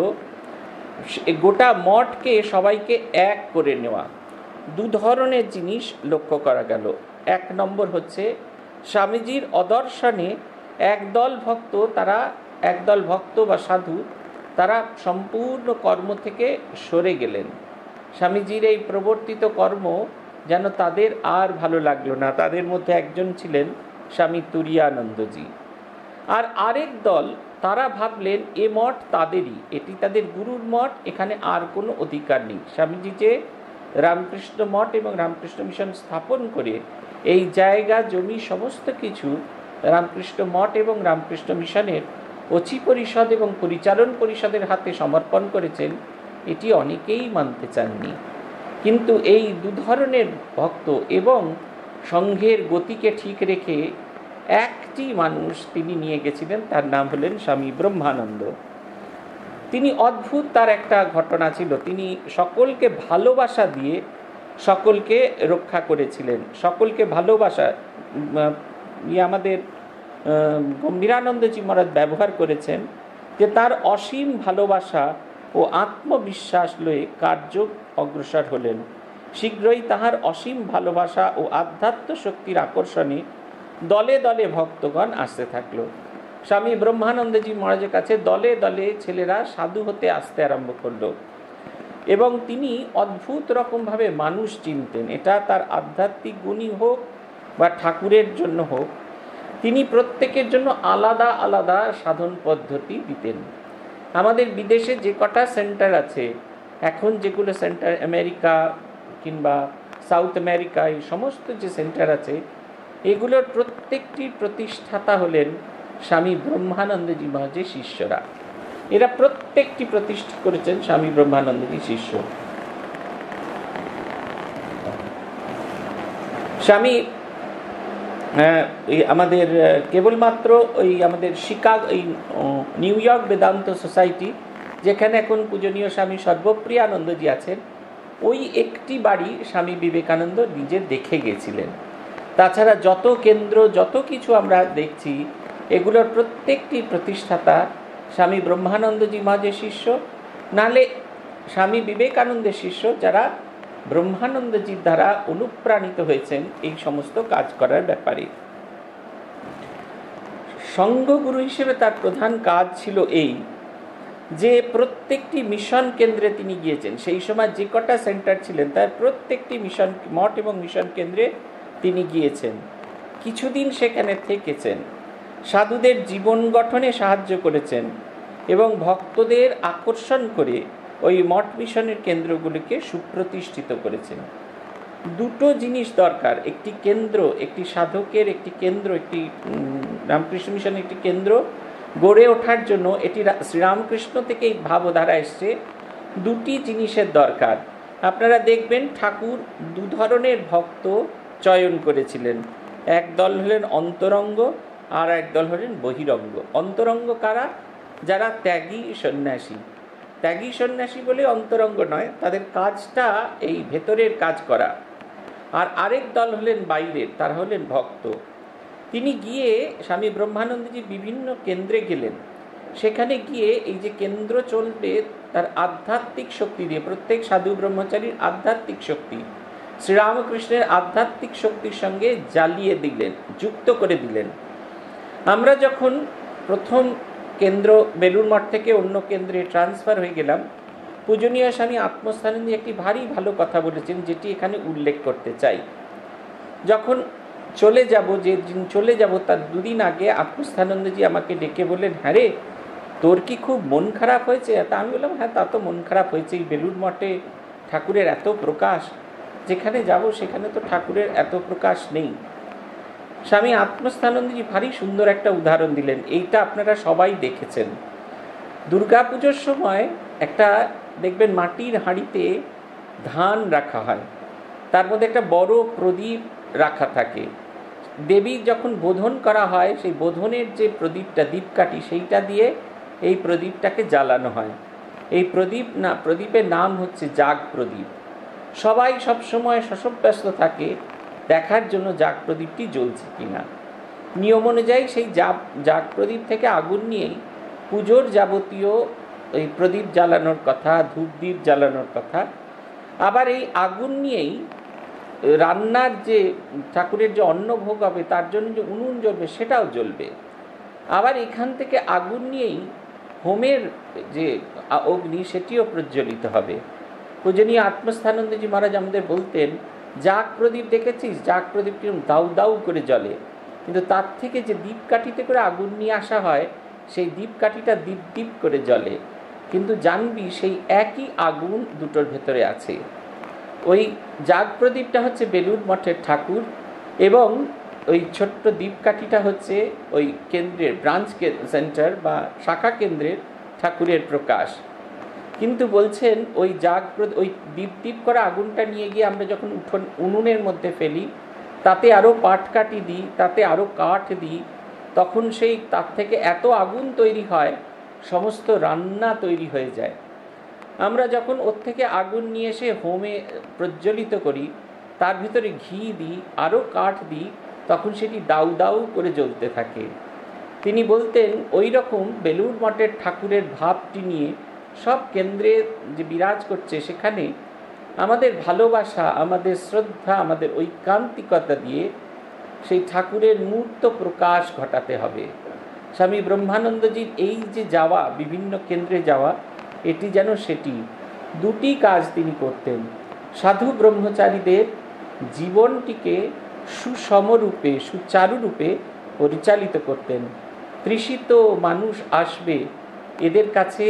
গোটা মঠকে সবাইকে এক করে নেওয়া। দু ধরনের জিনিস লক্ষ্য করা গেল। এক নম্বর হচ্ছে স্বামীজির অদর্শনে একদল ভক্ত, তারা একদল ভক্ত বা সাধু, তারা সম্পূর্ণ কর্ম থেকে সরে গেলেন। স্বামীজির এই প্রবর্তিত কর্ম যেন তাদের আর ভালো লাগলো না। তাদের মধ্যে একজন ছিলেন স্বামী তুরিয়ানন্দজি। আর আরেক দল, তারা ভাবলেন এ মঠ তাদেরই, এটি তাদের গুরুর মঠ, এখানে আর কোনো অধিকার নেই। স্বামীজি যে রামকৃষ্ণ মঠ এবং রামকৃষ্ণ মিশন স্থাপন করে এই জায়গা জমি সমস্ত কিছু রামকৃষ্ণ মঠ এবং রামকৃষ্ণ মিশনের অচি পরিষদ এবং পরিচালন পরিষদের হাতে সমর্পণ করেছেন, এটি অনেকেই মানতে চাননি। কিন্তু এই দু ধরনের ভক্ত এবং সংঘের গতিকে ঠিক রেখে একটি মানুষ তিনি নিয়ে গেছিলেন, তার নাম হলেন স্বামী ব্রহ্মানন্দ। তিনি অদ্ভুত, তার একটা ঘটনা ছিল, তিনি সকলকে ভালোবাসা দিয়ে সকলকে রক্ষা করেছিলেন, সকলকে ভালোবাসা। ইয়ে আমাদের গম্ভীরানন্দজি মহারাজ ব্যবহার করেছেন যে তার অসীম ভালোবাসা ও আত্মবিশ্বাস লয়ে কার্য অগ্রসর হলেন। শীঘ্রই তাহার অসীম ভালোবাসা ও আধ্যাত্ম শক্তির আকর্ষণে দলে দলে ভক্তগণ আসতে থাকলো। স্বামী ব্রহ্মানন্দজি মহারাজের কাছে দলে দলে ছেলেরা সাধু হতে আসতে আরম্ভ করলো এবং তিনি অদ্ভুত রকমভাবে মানুষ চিনতেন। এটা তার আধ্যাত্মিক গুণই হোক বা ঠাকুরের জন্য হোক, তিনি প্রত্যেকের জন্য আলাদা আলাদা সাধন পদ্ধতি দিতেন। আমাদের বিদেশে যে কটা সেন্টার আছে এখন, যেগুলো সেন্টার আমেরিকা কিংবা সাউথ আমেরিকা, এই সমস্ত যে সেন্টার আছে এগুলোর প্রত্যেকটি প্রতিষ্ঠাতা হলেন স্বামী ব্রহ্মানন্দজি মহারাজের শিষ্যরা। এরা প্রত্যেকটি প্রতিষ্ঠা করেছেন স্বামী ব্রহ্মানন্দজি শিষ্য। স্বামী আমাদের কেবলমাত্র ওই আমাদের শিকাগো, এই নিউ ইয়র্ক বেদান্ত সোসাইটি, যেখানে এখন পূজনীয় স্বামী সর্বপ্রিয়ানন্দজি আছেন, ওই একটি বাড়ি স্বামী বিবেকানন্দ নিজে দেখে গেছিলেন। তাছাড়া যত কেন্দ্র, যত কিছু আমরা দেখছি, এগুলোর প্রত্যেকটি প্রতিষ্ঠাতা স্বামী ব্রহ্মানন্দজি মহারাজের শিষ্য, নালে স্বামী বিবেকানন্দের শিষ্য, যারা ব্রহ্মানন্দজির দ্বারা অনুপ্রাণিত হয়েছেন এই সমস্ত কাজ করার ব্যাপারে। সঙ্ঘগুরু হিসেবে তার প্রধান কাজ ছিল এই যে প্রত্যেকটি মিশন কেন্দ্রে তিনি গিয়েছেন। সেই সময় যে কটা সেন্টার ছিলেন তার প্রত্যেকটি মিশন মঠ এবং মিশন কেন্দ্রে তিনি গিয়েছেন, কিছুদিন সেখানে থেকেছেন, সাধুদের জীবন গঠনে সাহায্য করেছেন এবং ভক্তদের আকর্ষণ করে ওই মঠ মিশনের কেন্দ্রগুলিকে সুপ্রতিষ্ঠিত করেছেন। দুটো জিনিস দরকার, একটি কেন্দ্র, একটি সাধকের একটি কেন্দ্র, একটি রামকৃষ্ণ মিশনের একটি কেন্দ্র গড়ে ওঠার জন্য, এটি শ্রীরামকৃষ্ণ থেকেই ভাবধারা এসছে, দুটি জিনিসের দরকার। আপনারা দেখবেন ঠাকুর দু ধরনের ভক্ত চয়ন করেছিলেন, এক দল হলেন অন্তরঙ্গ আর এক দল হলেন বহিরঙ্গ। অন্তরঙ্গ কারা? যারা ত্যাগী সন্ন্যাসী। ত্যাগী সন্ন্যাসী বলে অন্তরঙ্গ নয়, তাদের কাজটা এই ভেতরের কাজ করা। আর আরেক দল হলেন বাইরের, তারা হলেন ভক্ত। তিনি গিয়ে স্বামী ব্রহ্মানন্দজি বিভিন্ন কেন্দ্রে গেলেন, সেখানে গিয়ে এই যে কেন্দ্র চলবে তার আধ্যাত্মিক শক্তি দিয়ে, প্রত্যেক সাধু ব্রহ্মচারীর আধ্যাত্মিক শক্তি শ্রীরামকৃষ্ণের আধ্যাত্মিক শক্তির সঙ্গে জ্বালিয়ে দিলেন, যুক্ত করে দিলেন। আমরা যখন প্রথম কেন্দ্র বেলুড় মঠ থেকে অন্য কেন্দ্রে ট্রান্সফার হয়ে গেলাম, পূজনীয় স্বামী আত্মস্থানন্দজি একটি ভারী ভালো কথা বলেছেন, যেটি এখানে উল্লেখ করতে চাই। যখন চলে যাব, যে দিন চলে যাব তার দুদিন আগে আত্মস্থানন্দজি আমাকে ডেকে বললেন, হ্যাঁ রে, তোর কি খুব মন খারাপ হয়েছে? তা আমি বললাম, হ্যাঁ তা তো মন খারাপ হয়েছে, এই বেলুড় মঠে ঠাকুরের এত প্রকাশ, যেখানে যাব সেখানে তো ঠাকুরের এত প্রকাশ নেই। স্বামী আত্মস্থানন্দজি ভারী সুন্দর একটা উদাহরণ দিলেন, এইটা আপনারা সবাই দেখেছেন। দুর্গা পুজোর সময় একটা দেখবেন মাটির হাঁড়িতে ধান রাখা হয়, তার মধ্যে একটা বড় প্রদীপ রাখা থাকে। দেবী যখন বোধন করা হয়, সেই বোধনের যে প্রদীপটা, দীপকাঠি, সেইটা দিয়ে এই প্রদীপটাকে জ্বালানো হয়। এই প্রদীপ না, প্রদীপের নাম হচ্ছে জাগ প্রদীপ। সবাই সবসময় শশব্যস্ত থাকে দেখার জন্য জাগ প্রদীপটি জ্বলছে কিনা। নিয়ম অনুযায়ী সেই জাগ জাগ প্রদীপ থেকে আগুন নিয়েই পুজোর যাবতীয় এই প্রদীপ জ্বালানোর কথা, ধূপদীপ জ্বালানোর কথা। আবার এই আগুন নিয়েই রান্নার যে ঠাকুরের যে অন্নভোগ হবে তার জন্য যে উনুন জ্বলবে সেটাও জ্বলবে। আবার এখান থেকে আগুন নিয়েই হোমের যে অগ্নি সেটিও প্রজ্বলিত হবে। পূজনীয় আত্মস্থানন্দজি মহারাজ আমাদের বলতেন, জাগ প্রদীপ দেখেছিস, জাগ প্রদীপ কিরকম দাউ দাউ করে জ্বলে, কিন্তু তার থেকে যে দীপকাঠিতে করে আগুন নিয়ে আসা হয় সেই দীপকাঠিটা দীপ দীপ করে জ্বলে, কিন্তু জানবি সেই একই আগুন দুটোর ভেতরে আছে। ওই জাগ প্রদীপটা হচ্ছে বেলুড় মঠের ঠাকুর এবং ওই ছোট্ট দীপকাঠিটা হচ্ছে ওই কেন্দ্রের ব্রাঞ্চ সেন্টার বা শাখা কেন্দ্রের ঠাকুরের প্রকাশ। কিন্তু বলছেন ওই জাগ ওই দীপ দীপ করা আগুনটা নিয়ে গিয়ে আমরা যখন উঠোন উনুনের মধ্যে ফেলি, তাতে আরও পাটকাঠি দিই, তাতে আরও কাঠ দিই, তখন সেই তার থেকে এত আগুন তৈরি হয়, সমস্ত রান্না তৈরি হয়ে যায়। আমরা যখন ওর থেকে আগুন নিয়ে এসে হোমে প্রজ্বলিত করি, তার ভিতরে ঘি দিই, আরও কাঠ দিই, তখন সেটি দাউ দাউ করে জ্বলতে থাকে। তিনি বলতেন ওই রকম বেলুড় মঠের ঠাকুরের ভাবটি নিয়ে সব কেন্দ্রে যে বিরাজ করছে, সেখানে আমাদের ভালোবাসা, আমাদের শ্রদ্ধা, আমাদের ঐকান্তিকতা দিয়ে সেই ঠাকুরের মূর্ত প্রকাশ ঘটাতে হবে। স্বামী ব্রহ্মানন্দজির এই যে যাওয়া, বিভিন্ন কেন্দ্রে যাওয়া, এটি যেন সেটি। দুটি কাজ তিনি করতেন। সাধু ব্রহ্মচারীদের জীবনটিকে সুষমরূপে, সুচারুরূপে পরিচালিত করতেন। তৃষিত মানুষ আসবে, এদের কাছে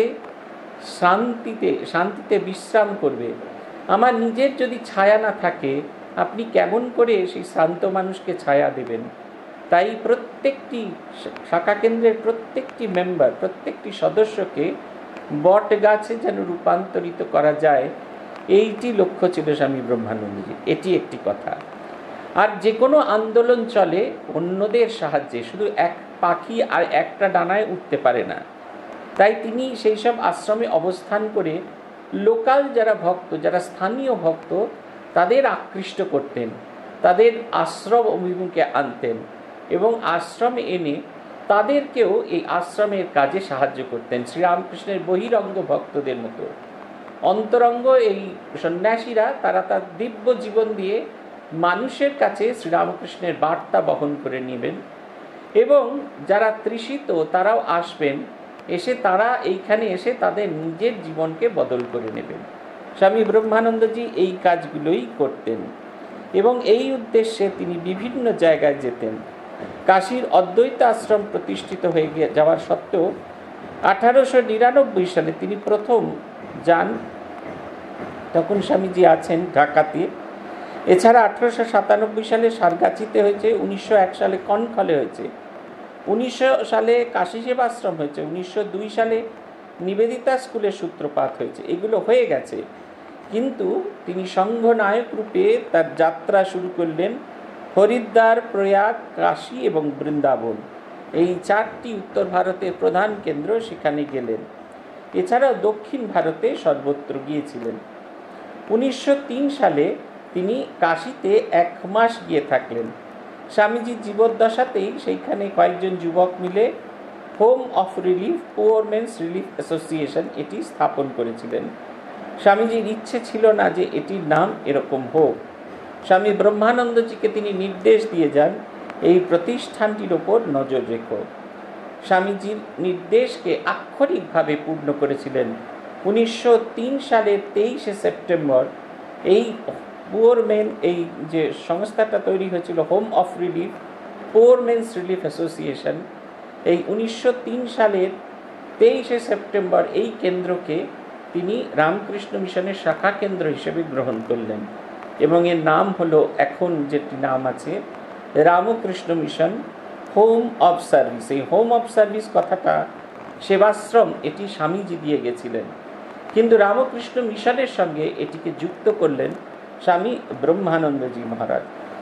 শান্তিতে শান্তিতে বিশ্রাম করবে। আমার নিজের যদি ছায়া না থাকে, আপনি কেমন করে সেই শান্ত মানুষকে ছায়া দেবেন? তাই প্রত্যেকটি শাখা কেন্দ্রের প্রত্যেকটি মেম্বার, প্রত্যেকটি সদস্যকে বট গাছে যেন রূপান্তরিত করা যায়, এইটি লক্ষ্য ছিল স্বামী ব্রহ্মানন্দজির। এটি একটি কথা। আর যে কোনো আন্দোলন চলে অন্যদের সাহায্যে, শুধু এক পাখি আর একটা ডানায় উঠতে পারে না। তাই তিনি সেই সব আশ্রমে অবস্থান করে লোকাল যারা ভক্ত, যারা স্থানীয় ভক্ত, তাদের আকৃষ্ট করতেন, তাদের আশ্রম অভিমুখে আনতেন এবং আশ্রমে এনে তাদেরকেও এই আশ্রমের কাজে সাহায্য করতেন। শ্রীরামকৃষ্ণের বহিরঙ্গ ভক্তদের মতো অন্তরঙ্গ এই সন্ন্যাসীরা, তারা তার দিব্য জীবন দিয়ে মানুষের কাছে শ্রীরামকৃষ্ণের বার্তা বহন করে নেবেন এবং যারা তৃষিত তারাও আসবেন, এসে তারা এইখানে এসে তাদের নিজের জীবনকে বদল করে নেবেন। স্বামী ব্রহ্মানন্দজি এই কাজগুলোই করতেন এবং এই উদ্দেশ্যে তিনি বিভিন্ন জায়গায় যেতেন। কাশীর অদ্বৈত আশ্রম প্রতিষ্ঠিত হয়ে যাওয়ার সত্ত্বেও আঠারোশো নিরানব্বই সালে তিনি প্রথম যান, তখন স্বামীজি আছেন ঢাকাতে। এছাড়া আঠারোশো সাতানব্বই সালে সারগাছিতে হয়েছে, উনিশশো এক সালে কনখলে হয়েছে, উনিশশো সালে কাশী সেবাশ্রম হয়েছে, উনিশশো দুই সালে নিবেদিতা স্কুলের সূত্রপাত হয়েছে। এগুলো হয়ে গেছে, কিন্তু তিনি সংঘনায়ক রূপে তার যাত্রা শুরু করলেন হরিদ্বার, প্রয়াগ, কাশী এবং বৃন্দাবন, এই চারটি উত্তর ভারতের প্রধান কেন্দ্র, সেখানে গেলেন। এছাড়াও দক্ষিণ ভারতে সর্বত্র গিয়েছিলেন। উনিশশো তিন সালে তিনি কাশীতে এক মাস গিয়ে থাকলেন। স্বামীজির জীবদ্দশাতেই সেইখানে কয়েকজন যুবক মিলে home of relief, poor men's relief association, এটি স্থাপন করেছিলেন। স্বামীজির ইচ্ছে ছিল না যে এটির নাম এরকম হোক। স্বামী ব্রহ্মানন্দজিকে তিনি নির্দেশ দিয়ে যান, এই প্রতিষ্ঠানটির ওপর নজর রেখো। স্বামীজির নির্দেশকে আক্ষরিকভাবে পূর্ণ করেছিলেন। উনিশশো তিন সালের তেইশে সেপ্টেম্বর এই পুয়ার মেন, এই যে সংস্থাটা তৈরি হয়েছিল home of relief, poor men's relief association, এই উনিশশো তিন সালের তেইশে সেপ্টেম্বর এই কেন্দ্রকে তিনি রামকৃষ্ণ মিশনের শাখা কেন্দ্র হিসেবে গ্রহণ করলেন এবং এর নাম হলো, এখন যেটি নাম আছে, Ramakrishna mission home of service. এই হোম অফ সার্ভিস কথাটা সেবাশ্রম, এটি স্বামীজি দিয়ে গেছিলেন, কিন্তু রামকৃষ্ণ মিশনের সঙ্গে এটিকে যুক্ত করলেন স্বামী ব্রহ্মানন্দজি মহারাজ।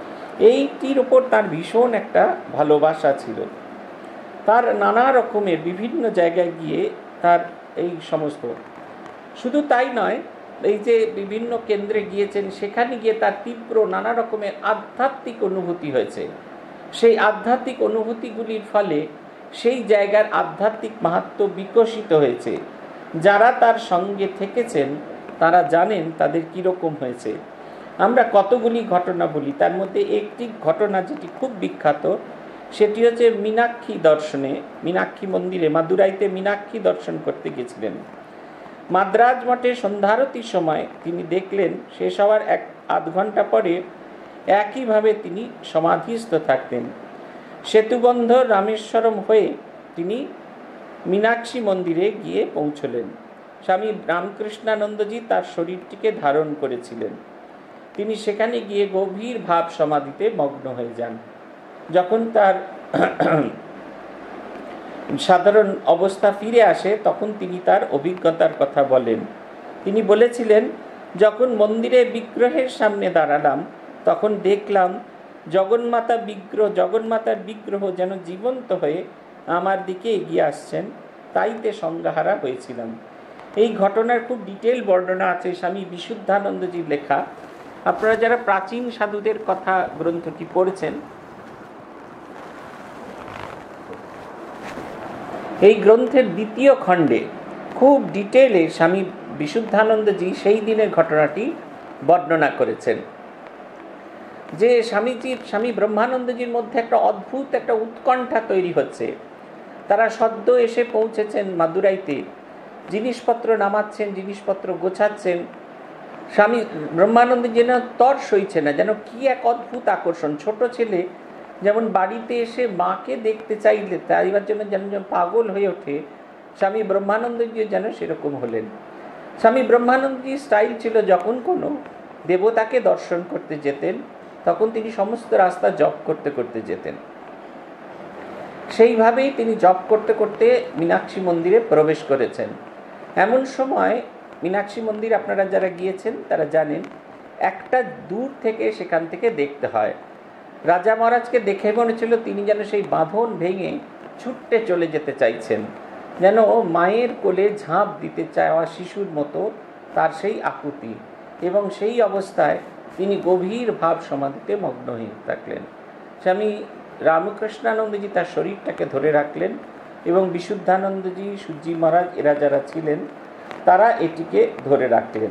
এইটির ওপর তার ভীষণ একটা ভালোবাসা ছিল। তার নানা রকমের বিভিন্ন জায়গায় গিয়ে তার এই সমস্ত, শুধু তাই নয়, এই যে বিভিন্ন কেন্দ্রে গিয়েছেন, সেখানে গিয়ে তার তীব্র নানা রকমের আধ্যাত্মিক অনুভূতি হয়েছে। সেই আধ্যাত্মিক অনুভূতিগুলির ফলে সেই জায়গার আধ্যাত্মিক মাহাত্ম্য বিকশিত হয়েছে। যারা তার সঙ্গে থেকেছেন তারা জানেন তাদের কীরকম হয়েছে। আমরা কতগুলি ঘটনা বলি, তার মধ্যে একটি ঘটনা যেটি খুব বিখ্যাত, সেটি হচ্ছে মীনাক্ষী দর্শনে। মীনাক্ষী মন্দিরে মাদুরাইতে মীনাক্ষী দর্শন করতে গেছিলেন। মাদ্রাজ মঠে সন্ধ্যারতির সময় তিনি দেখলেন শেষ হওয়ার এক আধ ঘন্টা পরে একইভাবে তিনি সমাধিস্থ থাকতেন। সেতুবন্ধ রামেশ্বরম হয়ে তিনি মীনাক্ষী মন্দিরে গিয়ে পৌঁছলেন। স্বামী রামকৃষ্ণানন্দজি তার শরীরটিকে ধারণ করেছিলেন। তিনি সেখানে গিয়ে গভীর ভাব সমাধিতে মগ্ন হয়ে যান। যখন তার সাধারণ অবস্থা ফিরে আসে, তখন তিনি তার অভিজ্ঞতার কথা বলেন। তিনি বলেছিলেন, যখন মন্দিরে বিগ্রহের সামনে দাঁড়ালাম, তখন দেখলাম জগন্মাতা বিগ্রহ জগন্মাতার বিগ্রহ যেন জীবন্ত হয়ে আমার দিকে এগিয়ে আসছেন, তাইতে সংজ্ঞাহারা হয়েছিলাম। এই ঘটনার খুব ডিটেল বর্ণনা আছে স্বামী বিশুদ্ধানন্দজির লেখা। আপনারা যারা প্রাচীন সাধুদের কথা গ্রন্থটি পড়েছেন, এই গ্রন্থের দ্বিতীয় খণ্ডে খুব ডিটেলে স্বামী বিশুদ্ধানন্দজি সেই দিনের ঘটনাটি বর্ণনা করেছেন, যে স্বামীজির স্বামী ব্রহ্মানন্দজির মধ্যে একটা অদ্ভুত একটা উৎকণ্ঠা তৈরি হচ্ছে। তারা সদ্য এসে পৌঁছেছেন মাদুরাইতে, জিনিসপত্র নামাচ্ছেন, জিনিসপত্র গোছাচ্ছেন। স্বামী ব্রহ্মানন্দ যেন তর সইছে না, যেন কি এক অদ্ভুত আকর্ষণ। ছোট ছেলে যেমন বাড়িতে এসে মাকে দেখতে চাইলে তাইবার জন্য যেন যেন পাগল হয়ে ওঠে, স্বামী ব্রহ্মানন্দজিও যেন সেরকম হলেন। স্বামী ব্রহ্মানন্দজির স্টাইল ছিল, যখন কোনো দেবতাকে দর্শন করতে যেতেন তখন তিনি সমস্ত রাস্তা জপ করতে করতে যেতেন। সেইভাবেই তিনি জপ করতে করতে মীনাক্ষী মন্দিরে প্রবেশ করেছেন। এমন সময় মীনাক্ষী মন্দির আপনারা যারা গিয়েছেন তারা জানেন, একটা দূর থেকে সেখান থেকে দেখতে হয়। রাজা মহারাজকে দেখে মনে ছিল তিনি যেন সেই বাঁধন ভেঙে ছুটতে চলে যেতে চাইছেন, যেন মায়ের কোলে ঝাঁপ দিতে চাওয়া শিশুর মতো তার সেই আকুতি। এবং সেই অবস্থায় তিনি গভীর ভাব সমাধিতে মগ্ন হয়ে থাকলেন। স্বামী রামকৃষ্ণানন্দজি তার শরীরটাকে ধরে রাখলেন এবং বিশুদ্ধানন্দজি, সূর্যি মহারাজ এরা যারা ছিলেন তারা এটিকে ধরে রাখলেন।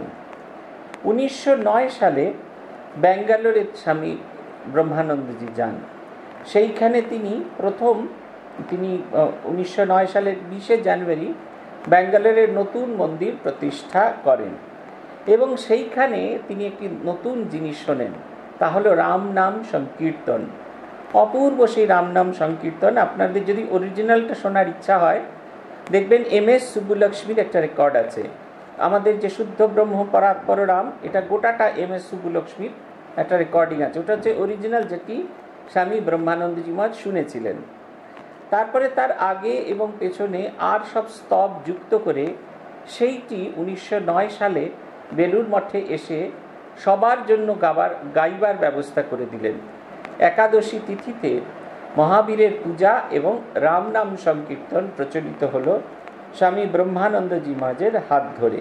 উনিশশো নয় সালে ব্যাঙ্গালোরে স্বামী ব্রহ্মানন্দজি যান। সেইখানে তিনি প্রথম তিনি উনিশশো নয় সালের বিশে জানুয়ারি ব্যাঙ্গালোরের নতুন মন্দির প্রতিষ্ঠা করেন এবং সেইখানে তিনি একটি নতুন জিনিস শোনেন, তা হলো রাম নাম সংকীর্তন। অপূর্ব সেই রাম নাম সংকীর্তন। আপনাদের যদি অরিজিনালটা শোনার ইচ্ছা হয়, দেখবেন এম এস সুব্বুলক্ষ্মীর একটা রেকর্ড আছে। আমাদের যে শুদ্ধ ব্রহ্ম পরাৎপর রাম, এটা গোটাটা এম এস সুব্বুলক্ষ্মীর একটা রেকর্ডিং আছে। ওটা হচ্ছে অরিজিনাল, যেটি স্বামী ব্রহ্মানন্দজি মহারাজ শুনেছিলেন। তারপরে তার আগে এবং পেছনে আর সব স্তব যুক্ত করে সেইটি উনিশশো নয় সালে বেলুড় মঠে এসে সবার জন্য গাবার গাইবার ব্যবস্থা করে দিলেন। একাদশী তিথিতে মহাবীরের পূজা এবং রাম নাম সংকীর্তন প্রচলিত হলো স্বামী ব্রহ্মানন্দজি মহারাজের হাত ধরে।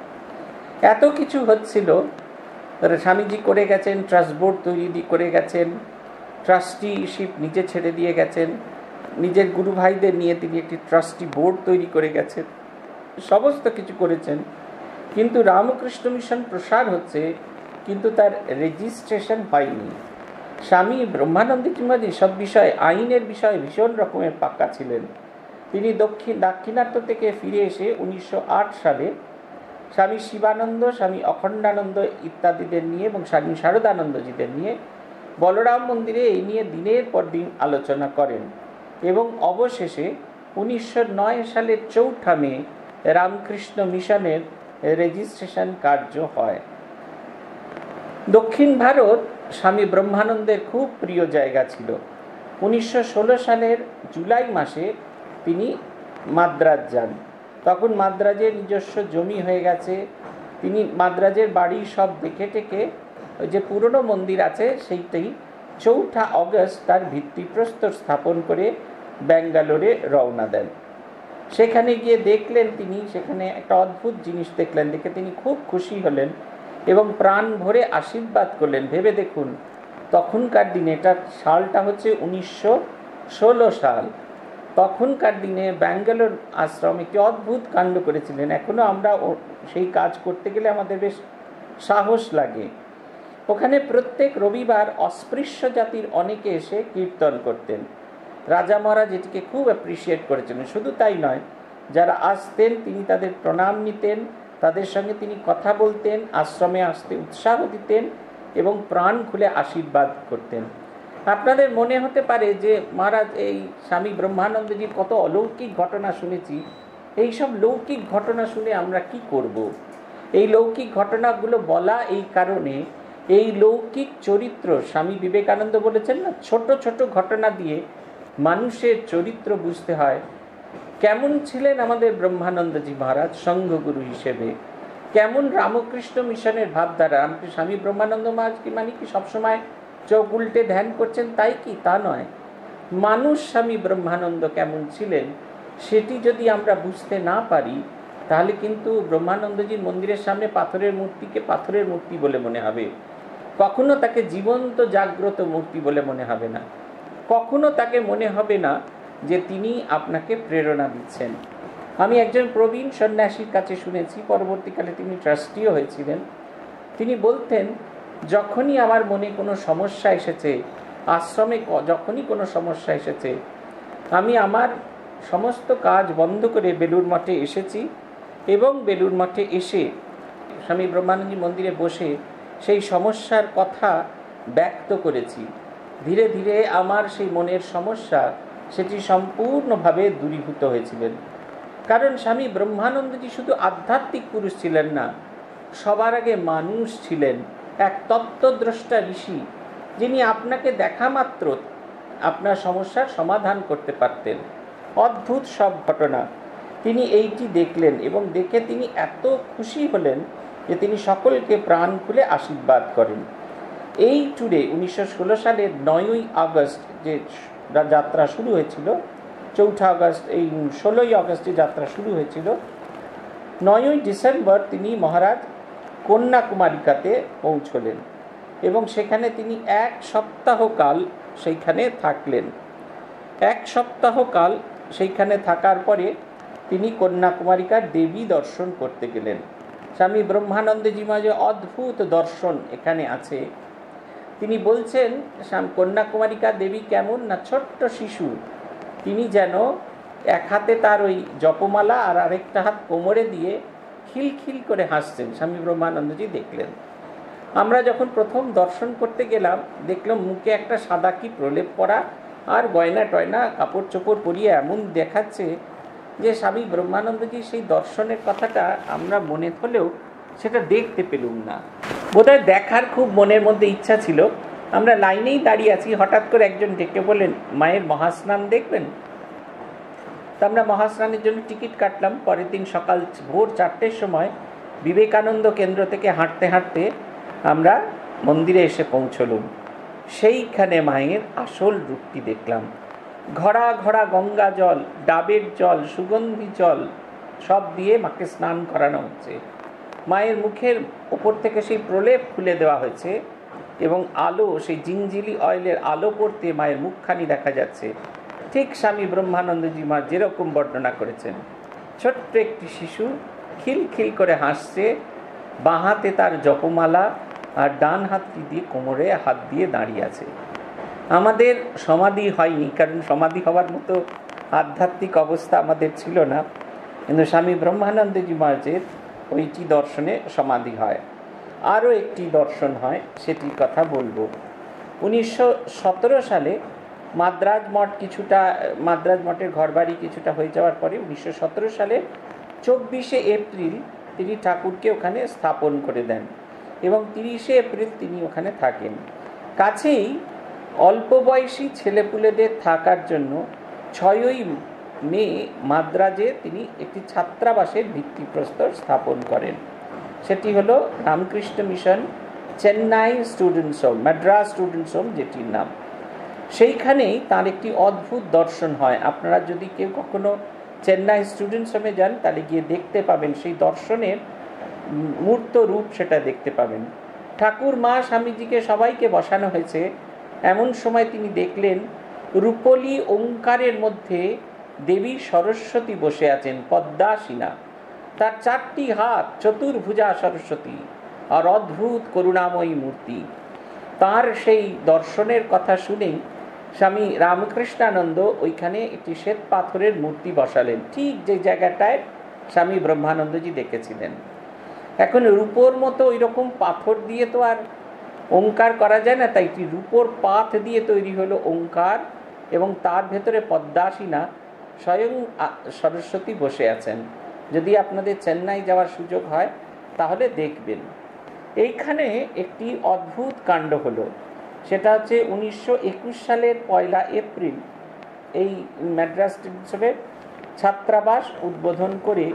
এত কিছু হচ্ছিল, স্বামীজি করে গেছেন, ট্রাস্ট বোর্ড তৈরি করে গেছেন, ট্রাস্টিশিপ নিজে ছেড়ে দিয়ে গেছেন, নিজের গুরু ভাইদের নিয়ে তিনি একটি ট্রাস্টি বোর্ড তৈরি করে গেছেন, সমস্ত কিছু করেছেন। কিন্তু রামকৃষ্ণ মিশন প্রসার হচ্ছে, কিন্তু তার রেজিস্ট্রেশন হয়নি। স্বামী ব্রহ্মানন্দজি মহারাজ সব বিষয়ে, আইনের বিষয়ে ভীষণ রকমের পাক্কা ছিলেন। তিনি দক্ষিণ দাক্ষিণাত্য থেকে ফিরে এসে উনিশশো আট সালে স্বামী শিবানন্দ, স্বামী অখণ্ডানন্দ ইত্যাদিদের নিয়ে এবং স্বামী শারদানন্দজিদের নিয়ে বলরাম মন্দিরে এই নিয়ে দিনের পর দিন আলোচনা করেন এবং অবশেষে উনিশশো নয় সালের চৌঠা মে রামকৃষ্ণ মিশনের রেজিস্ট্রেশন কার্য হয়। দক্ষিণ ভারত স্বামী ব্রহ্মানন্দের খুব প্রিয় জায়গা ছিল। উনিশশো ষোলো সালের জুলাই মাসে তিনি মাদ্রাজ যান। তখন মাদ্রাজের নিজস্ব জমি হয়ে গেছে। তিনি মাদ্রাজের বাড়ি সব দেখে টেকে ওই যে পুরনো মন্দির আছে সেইটাই চৌঠা অগস্ট তার ভিত্তিপ্রস্তর স্থাপন করে ব্যাঙ্গালোরে রওনা দেন। সেখানে গিয়ে দেখলেন তিনি, সেখানে একটা অদ্ভুত জিনিস দেখলেন, দেখে তিনি খুব খুশি হলেন এবং প্রাণ ভরে আশীর্বাদ করলেন। ভেবে দেখুন, তখনকার দিনে, এটা সালটা হচ্ছে উনিশশো ষোলো সাল, তখনকার দিনে ব্যাঙ্গালোর আশ্রম একটি অদ্ভুত কাণ্ড করেছিলেন। এখনও আমরা সেই কাজ করতে গেলে আমাদের বেশ সাহস লাগে। ওখানে প্রত্যেক রবিবার অস্পৃশ্য জাতির অনেকে এসে কীর্তন করতেন। রাজা মহারাজ এটিকে খুব অ্যাপ্রিসিয়েট করেছেন। শুধু তাই নয়, যারা আসতেন তিনি তাদের প্রণাম নিতেন, তাদের সঙ্গে তিনি কথা বলতেন, আশ্রমে আসতে উৎসাহ দিতেন এবং প্রাণ খুলে আশীর্বাদ করতেন। আপনাদের মনে হতে পারে যে মহারাজ এই স্বামী ব্রহ্মানন্দজির কত অলৌকিক ঘটনা শুনেছি, এই সব লৌকিক ঘটনা শুনে আমরা কি করব? এই লৌকিক ঘটনাগুলো বলা এই কারণে, এই লৌকিক চরিত্র, স্বামী বিবেকানন্দ বলেছেন না, ছোট ছোট ঘটনা দিয়ে মানুষের চরিত্র বুঝতে হয়। কেমন ছিলেন আমাদের ব্রহ্মানন্দজি মহারাজ সংঘগুরু হিসেবে, কেমন রামকৃষ্ণ মিশনের ভাবধারা। স্বামী ব্রহ্মানন্দ মহারাজ কি মানে কি সবসময় চোখ উল্টে ধ্যান করছেন তাই কি? তা নয়। মানুষ স্বামী ব্রহ্মানন্দ কেমন ছিলেন সেটি যদি আমরা বুঝতে না পারি তাহলে কিন্তু ব্রহ্মানন্দজির মন্দিরের সামনে পাথরের মূর্তিকে পাথরের মূর্তি বলে মনে হবে, কখনো তাকে জীবন্ত জাগ্রত মূর্তি বলে মনে হবে না, কখনো তাকে মনে হবে না যে তিনি আপনাকে প্রেরণা দিচ্ছেন। আমি একজন প্রবীণ সন্ন্যাসীর কাছে শুনেছি, পরবর্তীকালে তিনি ট্রাস্টিও হয়েছিলেন। তিনি বলতেন, যখনই আমার মনে কোনো সমস্যা এসেছে, আশ্রমে যখনই কোনো সমস্যা এসেছে, আমি আমার সমস্ত কাজ বন্ধ করে বেলুড় মঠে এসেছি এবং বেলুড় মঠে এসে স্বামী ব্রহ্মানন্দজি মন্দিরে বসে সেই সমস্যার কথা ব্যক্ত করেছি। ধীরে ধীরে আমার সেই মনের সমস্যা সেটি সম্পূর্ণভাবে দূরীভূত হয়েছিলেন। কারণ স্বামী ব্রহ্মানন্দজি শুধু আধ্যাত্মিক পুরুষ ছিলেন না, সবার আগে মানুষ ছিলেন, এক তত্ত্বদ্রষ্টা ঋষি, যিনি আপনাকে দেখা মাত্র আপনার সমস্যার সমাধান করতে পারতেন। অদ্ভুত সব ঘটনা তিনি এইটি দেখলেন এবং দেখে তিনি এত খুশি হলেন যে তিনি সকলকে প্রাণ খুলে আশীর্বাদ করেন। এই ট্যুরে উনিশশো ষোলো সালের নয়ই আগস্ট যে যাত্রা শুরু হয়েছিল, চৌঠা আগস্ট এই ষোলোই আগস্টে যাত্রা শুরু হয়েছিল, নয়ই ডিসেম্বর তিনি মহারাজ কন্যাকুমারিকাতে পৌঁছলেন এবং সেখানে তিনি এক সপ্তাহ কাল সেইখানে থাকলেন। এক সপ্তাহ কাল সেইখানে থাকার পরে তিনি কন্যাকুমারিকার দেবী দর্শন করতে গেলেন। স্বামী ব্রহ্মানন্দজি মহারাজের অদ্ভুত দর্শন এখানে আছে। তিনি বলছেন, কন্যাকুমারিকা দেবী কেমন না ছোট্ট শিশু, তিনি যেন এক হাতে তার ওই জপমালা আর আরেকটা হাত কোমরে দিয়ে খিলখিল করে হাসছেন। স্বামী ব্রহ্মানন্দজি দেখলেন। আমরা যখন প্রথম দর্শন করতে গেলাম, দেখলাম মুখে একটা সাদা কি প্রলেপ পরা আর গয়না টয়না কাপড় চোপড় পরিয়ে এমন দেখাচ্ছে যে স্বামী ব্রহ্মানন্দজি সেই দর্শনের কথাটা আমরা মনে হলেও সেটা দেখতে পেলুম না। বোধহয় দেখার খুব মনের মধ্যে ইচ্ছা ছিল। আমরা লাইনেই দাঁড়িয়ে আছি, হঠাৎ করে একজন ডেকে বললেন, মায়ের মহাস্নান দেখবেন? তো আমরা মহাস্নানের জন্য টিকিট কাটলাম। পরের দিন সকাল ভোর চারটের সময় বিবেকানন্দ কেন্দ্র থেকে হাঁটতে হাঁটতে আমরা মন্দিরে এসে পৌঁছলুম। সেইখানে মায়ের আসল রূপটি দেখলাম। ঘড়া ঘড়া গঙ্গা জল, ডাবের জল, সুগন্ধি জল সব দিয়ে মাকে স্নান করানো হচ্ছে। মায়ের মুখের ওপর থেকে সেই প্রলেপ খুলে দেওয়া হয়েছে এবং আলো, সেই জিঞ্জিলি অয়েলের আলো পড়তে মায়ের মুখখানি দেখা যাচ্ছে, ঠিক স্বামী ব্রহ্মানন্দজি মা যেরকম বর্ণনা করেছেন। ছোট্ট একটি শিশু খিলখিল করে হাসছে, বাঁ হাতে তার জপমালা আর ডান হাতটি দিয়ে কোমরে হাত দিয়ে দাঁড়িয়ে আছে। আমাদের সমাধি হয়নি, কারণ সমাধি হওয়ার মতো আধ্যাত্মিক অবস্থা আমাদের ছিল না, কিন্তু স্বামী ব্রহ্মানন্দজি মহারাজের ওইটি দর্শনে সমাধি হয়। আরও একটি দর্শন হয়, সেটির কথা বলবো। উনিশশো সতেরো সালে মাদ্রাজ মঠ কিছুটা মাদ্রাজ মঠের ঘরবাড়ি কিছুটা হয়ে যাওয়ার পরে উনিশশো সতেরো সালে চব্বিশে এপ্রিল তিনি ঠাকুরকে ওখানে স্থাপন করে দেন এবং তিরিশে এপ্রিল তিনি ওখানে থাকেন। কাছেই অল্প বয়সী ছেলেপুলেদের থাকার জন্য ছয়ই মে মাদ্রাজে তিনি একটি ছাত্রাবাসের ভিত্তিপ্রস্তর স্থাপন করেন। সেটি হলো Ramakrishna mission Chennai students home, Madras students home যেটির নাম। সেইখানেই তার একটি অদ্ভুত দর্শন হয়। আপনারা যদি কেউ কখনো চেন্নাই স্টুডেন্টস হোমে যান তাহলে গিয়ে দেখতে পাবেন, সেই দর্শনের মূর্ত রূপ সেটা দেখতে পাবেন। ঠাকুর মা স্বামীজিকে সবাইকে বসানো হয়েছে, এমন সময় তিনি দেখলেন রূপলি ওঙ্কারের মধ্যে দেবী সরস্বতী বসে আছেন, পদ্মাসীনা। তার চারটি হাত, চতুর্ভুজা সরস্বতী আর অদ্ভুত করুণাময়ী মূর্তি। তার সেই দর্শনের কথা শুনেই স্বামী রামকৃষ্ণানন্দ ওইখানে একটি শ্বেত পাথরের মূর্তি বসালেন, ঠিক যে জায়গাটায় স্বামী ব্রহ্মানন্দজি দেখেছিলেন। এখন রূপোর মতো ওই রকম পাথর দিয়ে তো আর ওঙ্কার করা যায় না, তাই একটি রূপোর পাথ দিয়ে তৈরি হলো ওঙ্কার এবং তার ভেতরে পদ্মাসীনা স্বয়ং সরস্বতী বসে আছেন। যদি আপনাদের চেন্নাই যাওয়ার সুযোগ হয় তাহলে দেখবেন। এইখানে একটি অদ্ভুত কাণ্ড হলো, সেটা হচ্ছে উনিশশো একুশ সালের পয়লা এপ্রিল এই মাদ্রাজ উৎসবের ছাত্রাবাস উদ্বোধন করে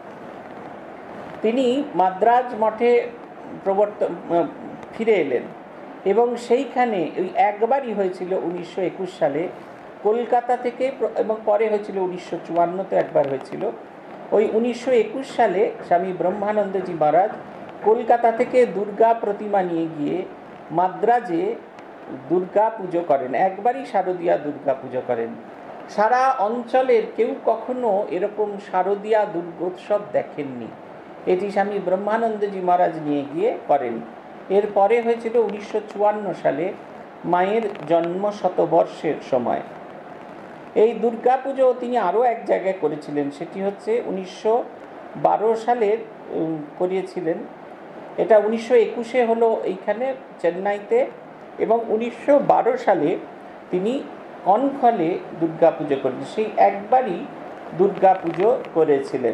তিনি মাদ্রাজ মঠে প্রবর্তন ফিরে এলেন এবং সেইখানে ওই একবারই হয়েছিল উনিশশো একুশ সালে কলকাতা থেকে, এবং পরে হয়েছিল উনিশশো চুয়ান্নতে একবার হয়েছিল। ওই উনিশশো একুশ সালে স্বামী ব্রহ্মানন্দজি মহারাজ কলকাতা থেকে দুর্গা প্রতিমা নিয়ে গিয়ে মাদ্রাজে দুর্গা পুজো করেন। একবারই শারদীয়া দুর্গা পুজো করেন। সারা অঞ্চলের কেউ কখনো এরকম শারদীয়া দুর্গোৎসব দেখেননি। এটি স্বামী ব্রহ্মানন্দজি মহারাজ নিয়ে গিয়ে করেন। এরপরে হয়েছিল উনিশশো চুয়ান্ন সালে মায়ের জন্ম শতবর্ষের সময়। এই দুর্গা পুজো তিনি আরও এক জায়গায় করেছিলেন, সেটি হচ্ছে উনিশশো বারো সালের করিয়েছিলেন। এটা উনিশশো একুশে হলো এইখানে চেন্নাইতে, এবং উনিশশো বারো সালে তিনি কনখলে দুর্গা পুজো করেন। সেই একবারই দুর্গা পুজো করেছিলেন।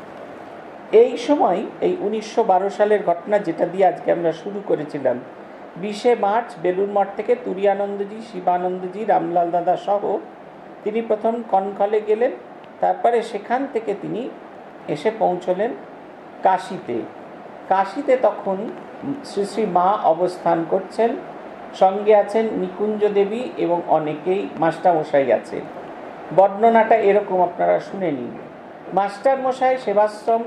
এই সময় এই উনিশশো বারো সালের ঘটনা, যেটা দিয়ে আজকে আমরা শুরু করেছিলাম, বিশে মার্চ বেলুড় মঠ থেকে তুরিয়ানন্দজি, শিবানন্দজি, রামলাল দাদা সহ তিনি প্রথম কনখলে গেলেন। তারপরে সেখান থেকে তিনি এসে পৌঁছলেন কাশীতে। কাশীতে তখন শ্রী শ্রী মা অবস্থান করছেন, সঙ্গে আছেন নিকুঞ্জ দেবী এবং অনেকেই মাস্টারমশাই আছে। বর্ণনাটা এরকম, আপনারা শুনে নিন। মাস্টারমশাই সেবাশ্রম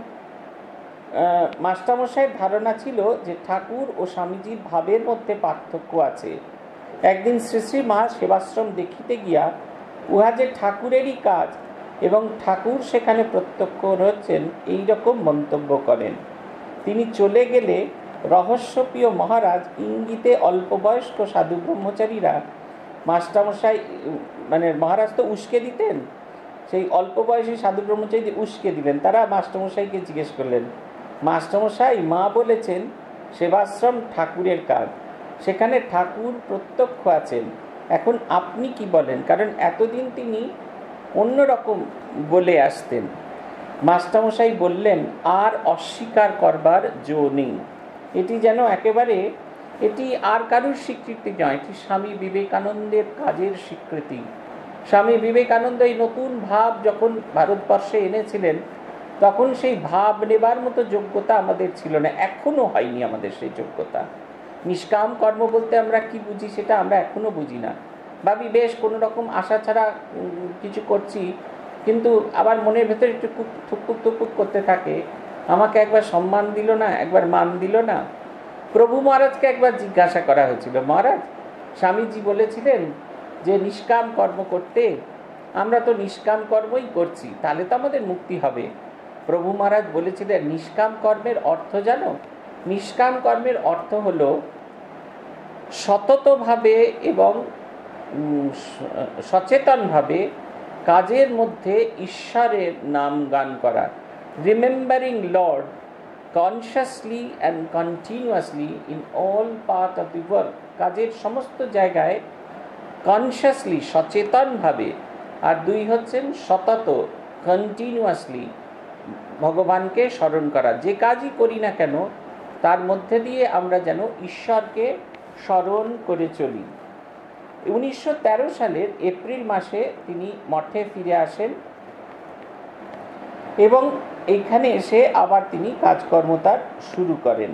মাস্টারমশাইয়ের ধারণা ছিল যে ঠাকুর ও স্বামীজির ভাবের মধ্যে পার্থক্য আছে। একদিন শ্রী শ্রী মা সেবাশ্রম দেখিতে গিয়া উহা যে ঠাকুরেরই কাজ এবং ঠাকুর সেখানে প্রত্যক্ষ হচ্ছেন, এইরকম মন্তব্য করেন। তিনি চলে গেলে রহস্যপ্রিয় মহারাজ ইঙ্গিতে অল্পবয়স্ক সাধু ব্রহ্মচারীরা মাস্টারমশাই মানে মহারাজ তো উস্কে দিতেন, সেই অল্প বয়সী সাধু ব্রহ্মচারী উস্কে দিলেন। তারা মাস্টারমশাইকে জিজ্ঞেস করলেন, মাস্টারমশাই মা বলেছেন সেবাশ্রম ঠাকুরের কাজ, সেখানে ঠাকুর প্রত্যক্ষ আছেন, এখন আপনি কি বলেন? কারণ এতদিন তিনি অন্যরকম বলে আসতেন। মাস্টারমশাই বললেন, আর অস্বীকার করবার জো নেই। এটি যেন একেবারে, এটি আর কারুর স্বীকৃতি নয়, এটি স্বামী বিবেকানন্দের কাজের স্বীকৃতি। স্বামী বিবেকানন্দ এই নতুন ভাব যখন ভারতবর্ষে এনেছিলেন, তখন সেই ভাব নেবার মতো যোগ্যতা আমাদের ছিল না, এখনও হয়নি আমাদের সেই যোগ্যতা। নিষ্কাম কর্ম বলতে আমরা কি বুঝি সেটা আমরা এখনও বুঝি না। ভাবি বেশ কোনো রকম আশা ছাড়া কিছু করছি, কিন্তু আবার মনের ভেতরে একটু থুকপুক থুকপুক করতে থাকে, আমাকে একবার সম্মান দিল না, একবার মান দিল না। প্রভু মহারাজকে একবার জিজ্ঞাসা করা হয়েছিল, মহারাজ স্বামীজি বলেছিলেন যে নিষ্কাম কর্ম করতে, আমরা তো নিষ্কাম কর্মই করছি, তাহলে তো আমাদের মুক্তি হবে। প্রভু মহারাজ বলেছিলেন নিষ্কাম কর্মের অর্থ জানো? নিষ্কাম কর্মের অর্থ হলো সততভাবে এবং সচেতনভাবে কাজের মধ্যে ঈশ্বরের নাম গান করা। Remembering lord consciously and continuously in all part of the work. কাজের সমস্ত জায়গায় কনসিয়াসলি সচেতনভাবে, আর দুই হচ্ছেন সতত কন্টিনিউয়াসলি ভগবানকে স্মরণ করা। যে কাজই করি না কেন তার মধ্যে দিয়ে আমরা যেন ঈশ্বরকে স্মরণ করে চলি। উনিশশো তেরো সালের এপ্রিল মাসে তিনি মঠে ফিরে আসেন এবং এইখানে এসে আবার তিনি কাজকর্ম তার শুরু করেন।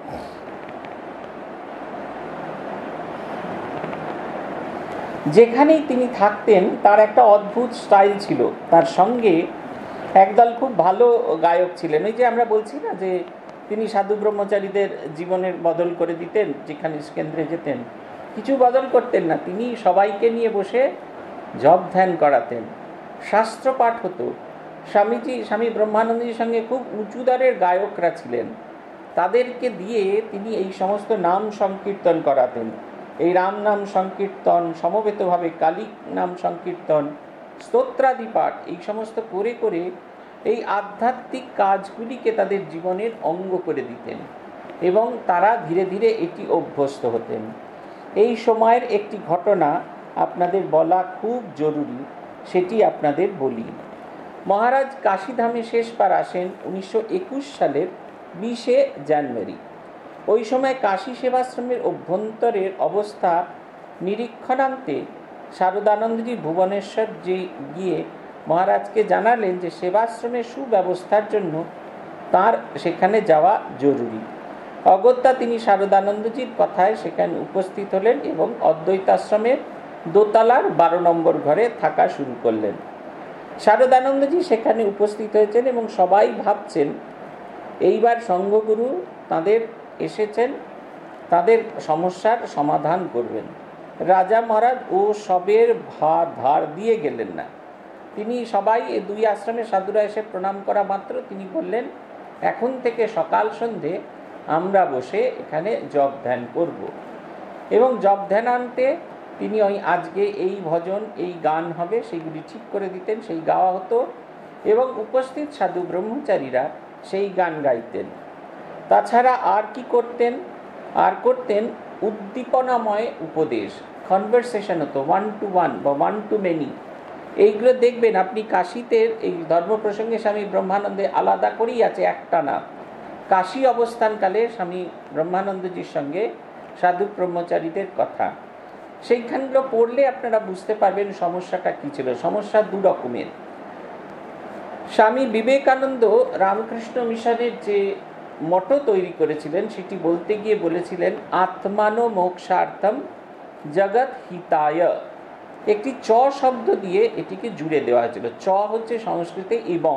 যেখানেই তিনি থাকতেন তার একটা অদ্ভুত স্টাইল ছিল। তার সঙ্গে একদল খুব ভালো গায়ক ছিলেন। ওই যে আমরা বলছি না যে তিনি সাধু ব্রহ্মচারীদের জীবনের বদল করে দিতেন, যেখানে কেন্দ্রে যেতেন কিছু বদল করতেন না, তিনি সবাইকে নিয়ে বসে জপ ধ্যান করাতেন, শাস্ত্র পাঠ হতো। স্বামীজি স্বামী ব্রহ্মানন্দজির সঙ্গে খুব উঁচুদরের গায়করা ছিলেন, তাদেরকে দিয়ে তিনি এই সমস্ত নাম সংকীর্তন করাতেন। এই রাম নাম সংকীর্তন, সমবেতভাবে কালী নাম সংকীর্তন, স্তোত্রাদি পাঠ, এই সমস্ত করে করে এই আধ্যাত্মিক কাজগুলিকে তাদের জীবনের অঙ্গ করে দিতেন এবং তারা ধীরে ধীরে এটি অভ্যস্ত হতেন। এই সময়ের একটি ঘটনা আপনাদের বলা খুব জরুরি, সেটি আপনাদের বলি। মহারাজ কাশীধামে শেষবার আসেন উনিশশো একুশ সালের বিশে জানুয়ারি। ওই সময় কাশী সেবাশ্রমের অভ্যন্তরের অবস্থা নিরীক্ষণান্তে শারদানন্দজি ভুবনেশ্বর যে গিয়ে মহারাজকে জানালেন যে সেবাশ্রমের সুব্যবস্থার জন্য তার সেখানে যাওয়া জরুরি। অগত্যা তিনি শারদানন্দজির কথায় সেখানে উপস্থিত হলেন এবং অদ্বৈতাশ্রমের দোতলার বারো নম্বর ঘরে থাকা শুরু করলেন। শারদানন্দজি সেখানে উপস্থিত হয়েছেন এবং সবাই ভাবছেন এইবার সঙ্ঘগুরু তাদের এসেছেন, তাদের সমস্যার সমাধান করবেন। রাজা মহারাজ ও সবের ভার ধার দিয়ে গেলেন না। তিনি সবাই এই দুই আশ্রমে সাধুরা এসে প্রণাম করা মাত্র তিনি বললেন, এখন থেকে সকাল সন্ধে আমরা বসে এখানে জপ ধ্যান করব। এবং জপ ধ্যান আনতে তিনি ওই আজকে এই ভজন, এই গান হবে সেইগুলি ঠিক করে দিতেন, সেই গাওয়া হতো এবং উপস্থিত সাধু ব্রহ্মচারীরা সেই গান গাইতেন। তাছাড়া আর কি করতেন? আর করতেন উদ্দীপনাময় উপদেশ, কনভারসেশন হতো, ওয়ান টু ওয়ান বা ওয়ান টু মেনি। এইগুলো দেখবেন আপনি কাশীতে এই ধর্ম প্রসঙ্গে স্বামী ব্রহ্মানন্দে আলাদা করেই আছে একটা না। কাশী অবস্থানকালে স্বামী ব্রহ্মানন্দজির সঙ্গে সাধু ব্রহ্মচারীদের কথা, সেইখানগুলো পড়লে আপনারা বুঝতে পারবেন সমস্যাটা কী ছিল। সমস্যা দু রকমের। স্বামী বিবেকানন্দ রামকৃষ্ণ মিশনের যে মটো তৈরি করেছিলেন সেটি বলতে গিয়ে বলেছিলেন আত্মানো মোক্ষার্থম জগৎ হিতায়। একটি চ শব্দ দিয়ে এটিকে জুড়ে দেওয়া হয়েছিল। চ হচ্ছে সংস্কৃতে এবং,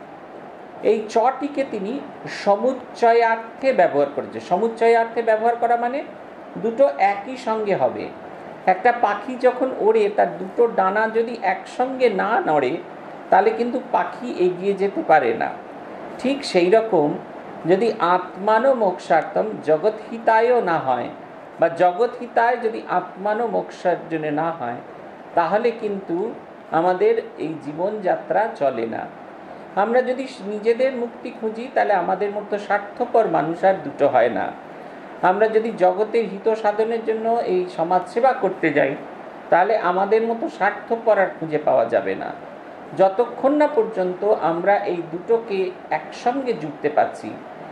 এই চটিকে তিনি সমুচ্চয়ার্থে ব্যবহার করেছে। সমুচ্চয়ার্থে ব্যবহার করা মানে দুটো একই সঙ্গে হবে। একটা পাখি যখন ওড়ে তার দুটো ডানা যদি একসঙ্গে না নড়ে তাহলে কিন্তু পাখি এগিয়ে যেতে পারে না। ঠিক সেই রকম যদি আত্মানো মোক্ষার্থম জগৎ হিতায়ও না হয়, বা জগৎ হিতায় যদি আত্মানো মোক্ষার জন্য না হয়, তাহলে কিন্তু আমাদের এই জীবনযাত্রা চলে না। আমরা যদি নিজেদের মুক্তি খুঁজি তাহলে আমাদের মতো স্বার্থপর মানুষ আর দুটো হয় না। আমরা যদি জগতের হিত সাধনের জন্য এই সমাজসেবা করতে যাই তাহলে আমাদের মতো স্বার্থপর আর খুঁজে পাওয়া যাবে না। যতক্ষণ না পর্যন্ত আমরা এই দুটোকে একসঙ্গে জুড়তে পারছি,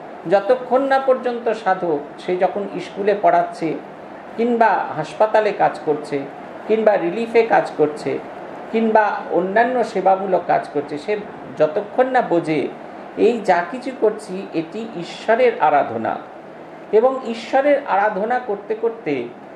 যতক্ষণ না পর্যন্ত সাধক সে যখন স্কুলে পড়াচ্ছে কিংবা হাসপাতালে কাজ করছে কিংবা রিলিফে কাজ করছে কিংবা অন্যান্য সেবামূলক কাজ করছে, সে যতক্ষণ না বোঝে এই যা কিছু করছি এটি ঈশ্বরের আরাধনা, এবং ঈশ্বরের আরাধনা করতে করতে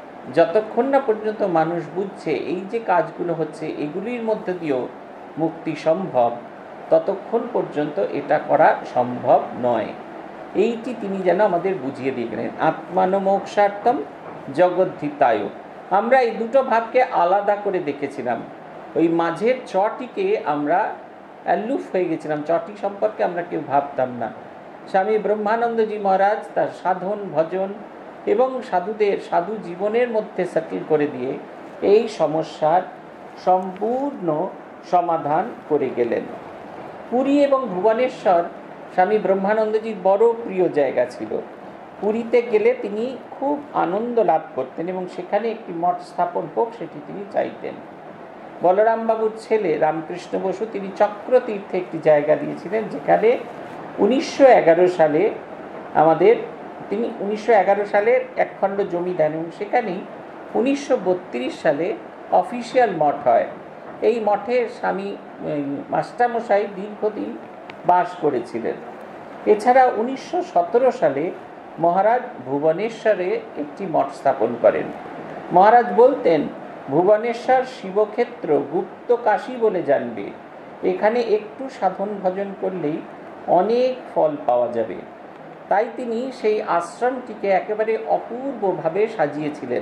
যতক্ষণ না পর্যন্ত মানুষ বুঝছে এই যে কাজগুলো হচ্ছে এগুলির মধ্যে দিয়েও মুক্তি সম্ভব, ততক্ষণ পর্যন্ত এটা করা সম্ভব নয়। এইটি তিনি যেন আমাদের বুঝিয়ে দিয়ে গেলেন। আত্মানো মোক্ষার্থম জগদ্ধিতায়। আমরা এই দুটো ভাবকে আলাদা করে দেখেছিলাম। ওই মাঝের চটিকে আমরা অ্যালুফ হয়ে গেছিলাম, চটি সম্পর্কে আমরা কেউ ভাবতাম না। স্বামী ব্রহ্মানন্দজি মহারাজ তার সাধন ভজন এবং সাধুদের সাধু জীবনের মধ্যে সেটেল করে দিয়ে এই সমস্যার সম্পূর্ণ সমাধান করে গেলেন। পুরী এবং ভুবনেশ্বর স্বামী ব্রহ্মানন্দজির বড় প্রিয় জায়গা ছিল। পুরীতে গেলে তিনি খুব আনন্দ লাভ করতেন এবং সেখানে একটি মঠ স্থাপন হোক সেটি তিনি চাইতেন। বলরামবাবুর ছেলে রামকৃষ্ণ বসু তিনি চক্রতীর্থে একটি জায়গা দিয়েছিলেন, যেখানে উনিশশো এগারো সালে আমাদের তিনি উনিশশো এগারো সালের একখণ্ড জমি দেন এবং সেখানেই উনিশশো বত্রিশ সালে অফিসিয়াল মঠ হয়। এই মঠে স্বামী মাস্টারমশাই দীর্ঘদিন বাস করেছিলেন। এছাড়া উনিশশো সতেরো সালে মহারাজ ভুবনেশ্বরে একটি মঠ স্থাপন করেন। মহারাজ বলতেন, ভুবনেশ্বর শিবক্ষেত্র গুপ্ত কাশী বলে জানবে, এখানে একটু সাধন ভজন করলেই অনেক ফল পাওয়া যাবে। তাই তিনি সেই আশ্রমটিকে একেবারে অপূর্বভাবে সাজিয়েছিলেন।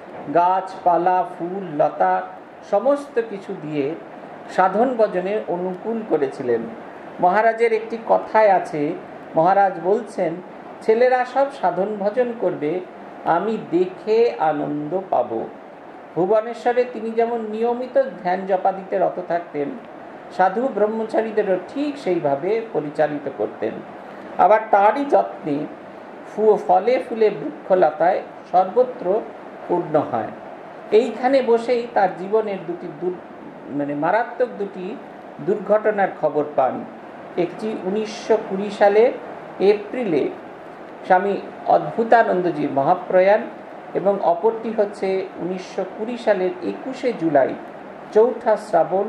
গাছপালা, ফুল, লতা সমস্ত কিছু দিয়ে সাধন ভজনের অনুকূল করেছিলেন। মহারাজের একটি কথায় আছে, মহারাজ বলছেন, ছেলেরা সব সাধন ভজন করবে, আমি দেখে আনন্দ পাব। ভুবনেশ্বরে তিনি যেমন নিয়মিত ধ্যান জপাদিতে রত থাকতেন, সাধু ব্রহ্মচারীদেরও ঠিক সেইভাবে পরিচালিত করতেন। আবার তারই যত্নে ফু ফলে ফুলে বৃক্ষলতায় সর্বত্র পূর্ণ হয়। এইখানে বসেই তার জীবনের দুটি দুর মানে মারাত্মক দুটি দুর্ঘটনার খবর পান। একটি উনিশশো কুড়ি সালে এপ্রিলে স্বামী অদ্ভুতানন্দজির মহাপ্রয়াণ, এবং অপরটি হচ্ছে উনিশশো কুড়ি সালের একুশে জুলাই চৌঠা শ্রাবণ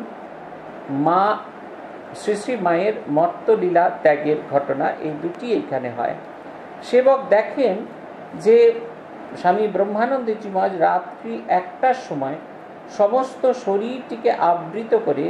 মা শ্রী শ্রী মায়ের মর্তলীলা ত্যাগের ঘটনা। এই দুটি এইখানে হয়। সেবক দেখেন যে স্বামী ব্রহ্মানন্দজি মহারাজ রাত্রি একটার সময় সমস্ত শরীরটিকে আবৃত করে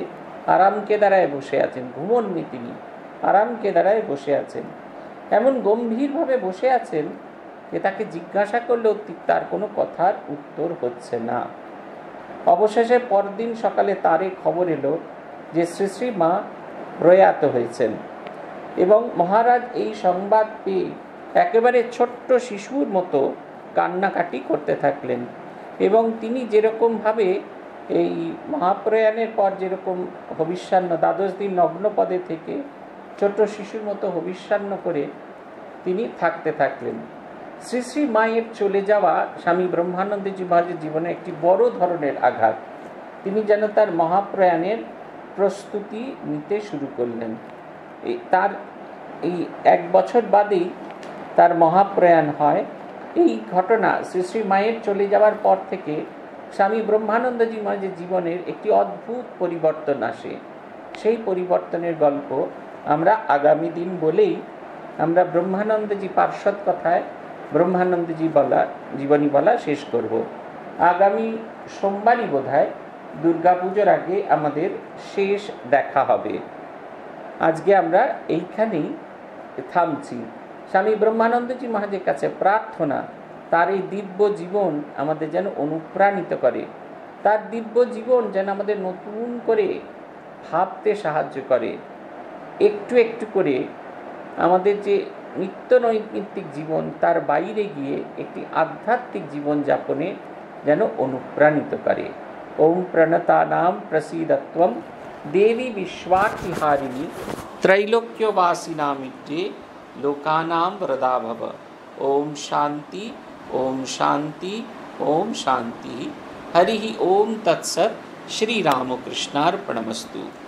আরামকে দ্বারায় বসে আছেন, ঘুমননি তিনি, আরামকে দ্বারায় বসে আছেন। এমন গম্ভীরভাবে বসে আছেন যে তাকে জিজ্ঞাসা করলেও তার কোনো কথার উত্তর হচ্ছে না। অবশেষে পরদিন সকালে তারে খবর এলো যে শ্রী শ্রী মা প্রয়াত হয়েছেন, এবং মহারাজ এই সংবাদ পেয়ে একেবারে ছোট্ট শিশুর মতো কান্নাকাটি করতে থাকলেন। এবং তিনি যেরকমভাবে এই মহাপ্রয়াণের পর যেরকম হবিষ্যান্ন দ্বাদশ দিন নগ্নপদে থেকে ছোট্ট শিশুর মতো হবিষ্যান্ন করে তিনি থাকতে থাকলেন। শ্রী শ্রী মায়ের চলে যাওয়া স্বামী ব্রহ্মানন্দজি মহারাজের জীবনে একটি বড় ধরনের আঘাত। তিনি যেন তার মহাপ্রয়াণের প্রস্তুতি নিতে শুরু করলেন। এই তার এই এক বছর বাদেই তার মহাপ্রয়াণ হয়। এই ঘটনা শ্রী শ্রী মায়ের চলে যাওয়ার পর থেকে স্বামী ব্রহ্মানন্দজি মহারাজের জীবনের একটি অদ্ভুত পরিবর্তন আসে। সেই পরিবর্তনের গল্প আমরা আগামী দিন বলেই আমরা ব্রহ্মানন্দজি পার্শ্বদ কথায় ব্রহ্মানন্দজি বলা জীবনী বলা শেষ করব। আগামী সোমবারই বোধহয় দুর্গা পুজোর আগে আমাদের শেষ দেখা হবে। আজকে আমরা এইখানেই থামছি। স্বামী ব্রহ্মানন্দজি মহারাজের কাছে প্রার্থনা তার এই দিব্য জীবন আমাদের যেন অনুপ্রাণিত করে, তার দিব্য জীবন যেন আমাদের নতুন করে ভাবতে সাহায্য করে, একটু একটু করে আমাদের যে নিত্য নৈমিত্তিক জীবন তার বাইরে গিয়ে একটি আধ্যাত্মিক জীবন যাপনে যেন অনুপ্রাণিত করে। ওম প্রণতানাম প্রসীদত্বম দেবী বিশ্বাখিহারিণী त्रैलोक्यवासिनामित्रे लोकानां वरदा भव। ओम शांति ओम शांति ओम शांति। हरि ओम तत्सत्। श्री रामकृष्णार्पणमस्तु।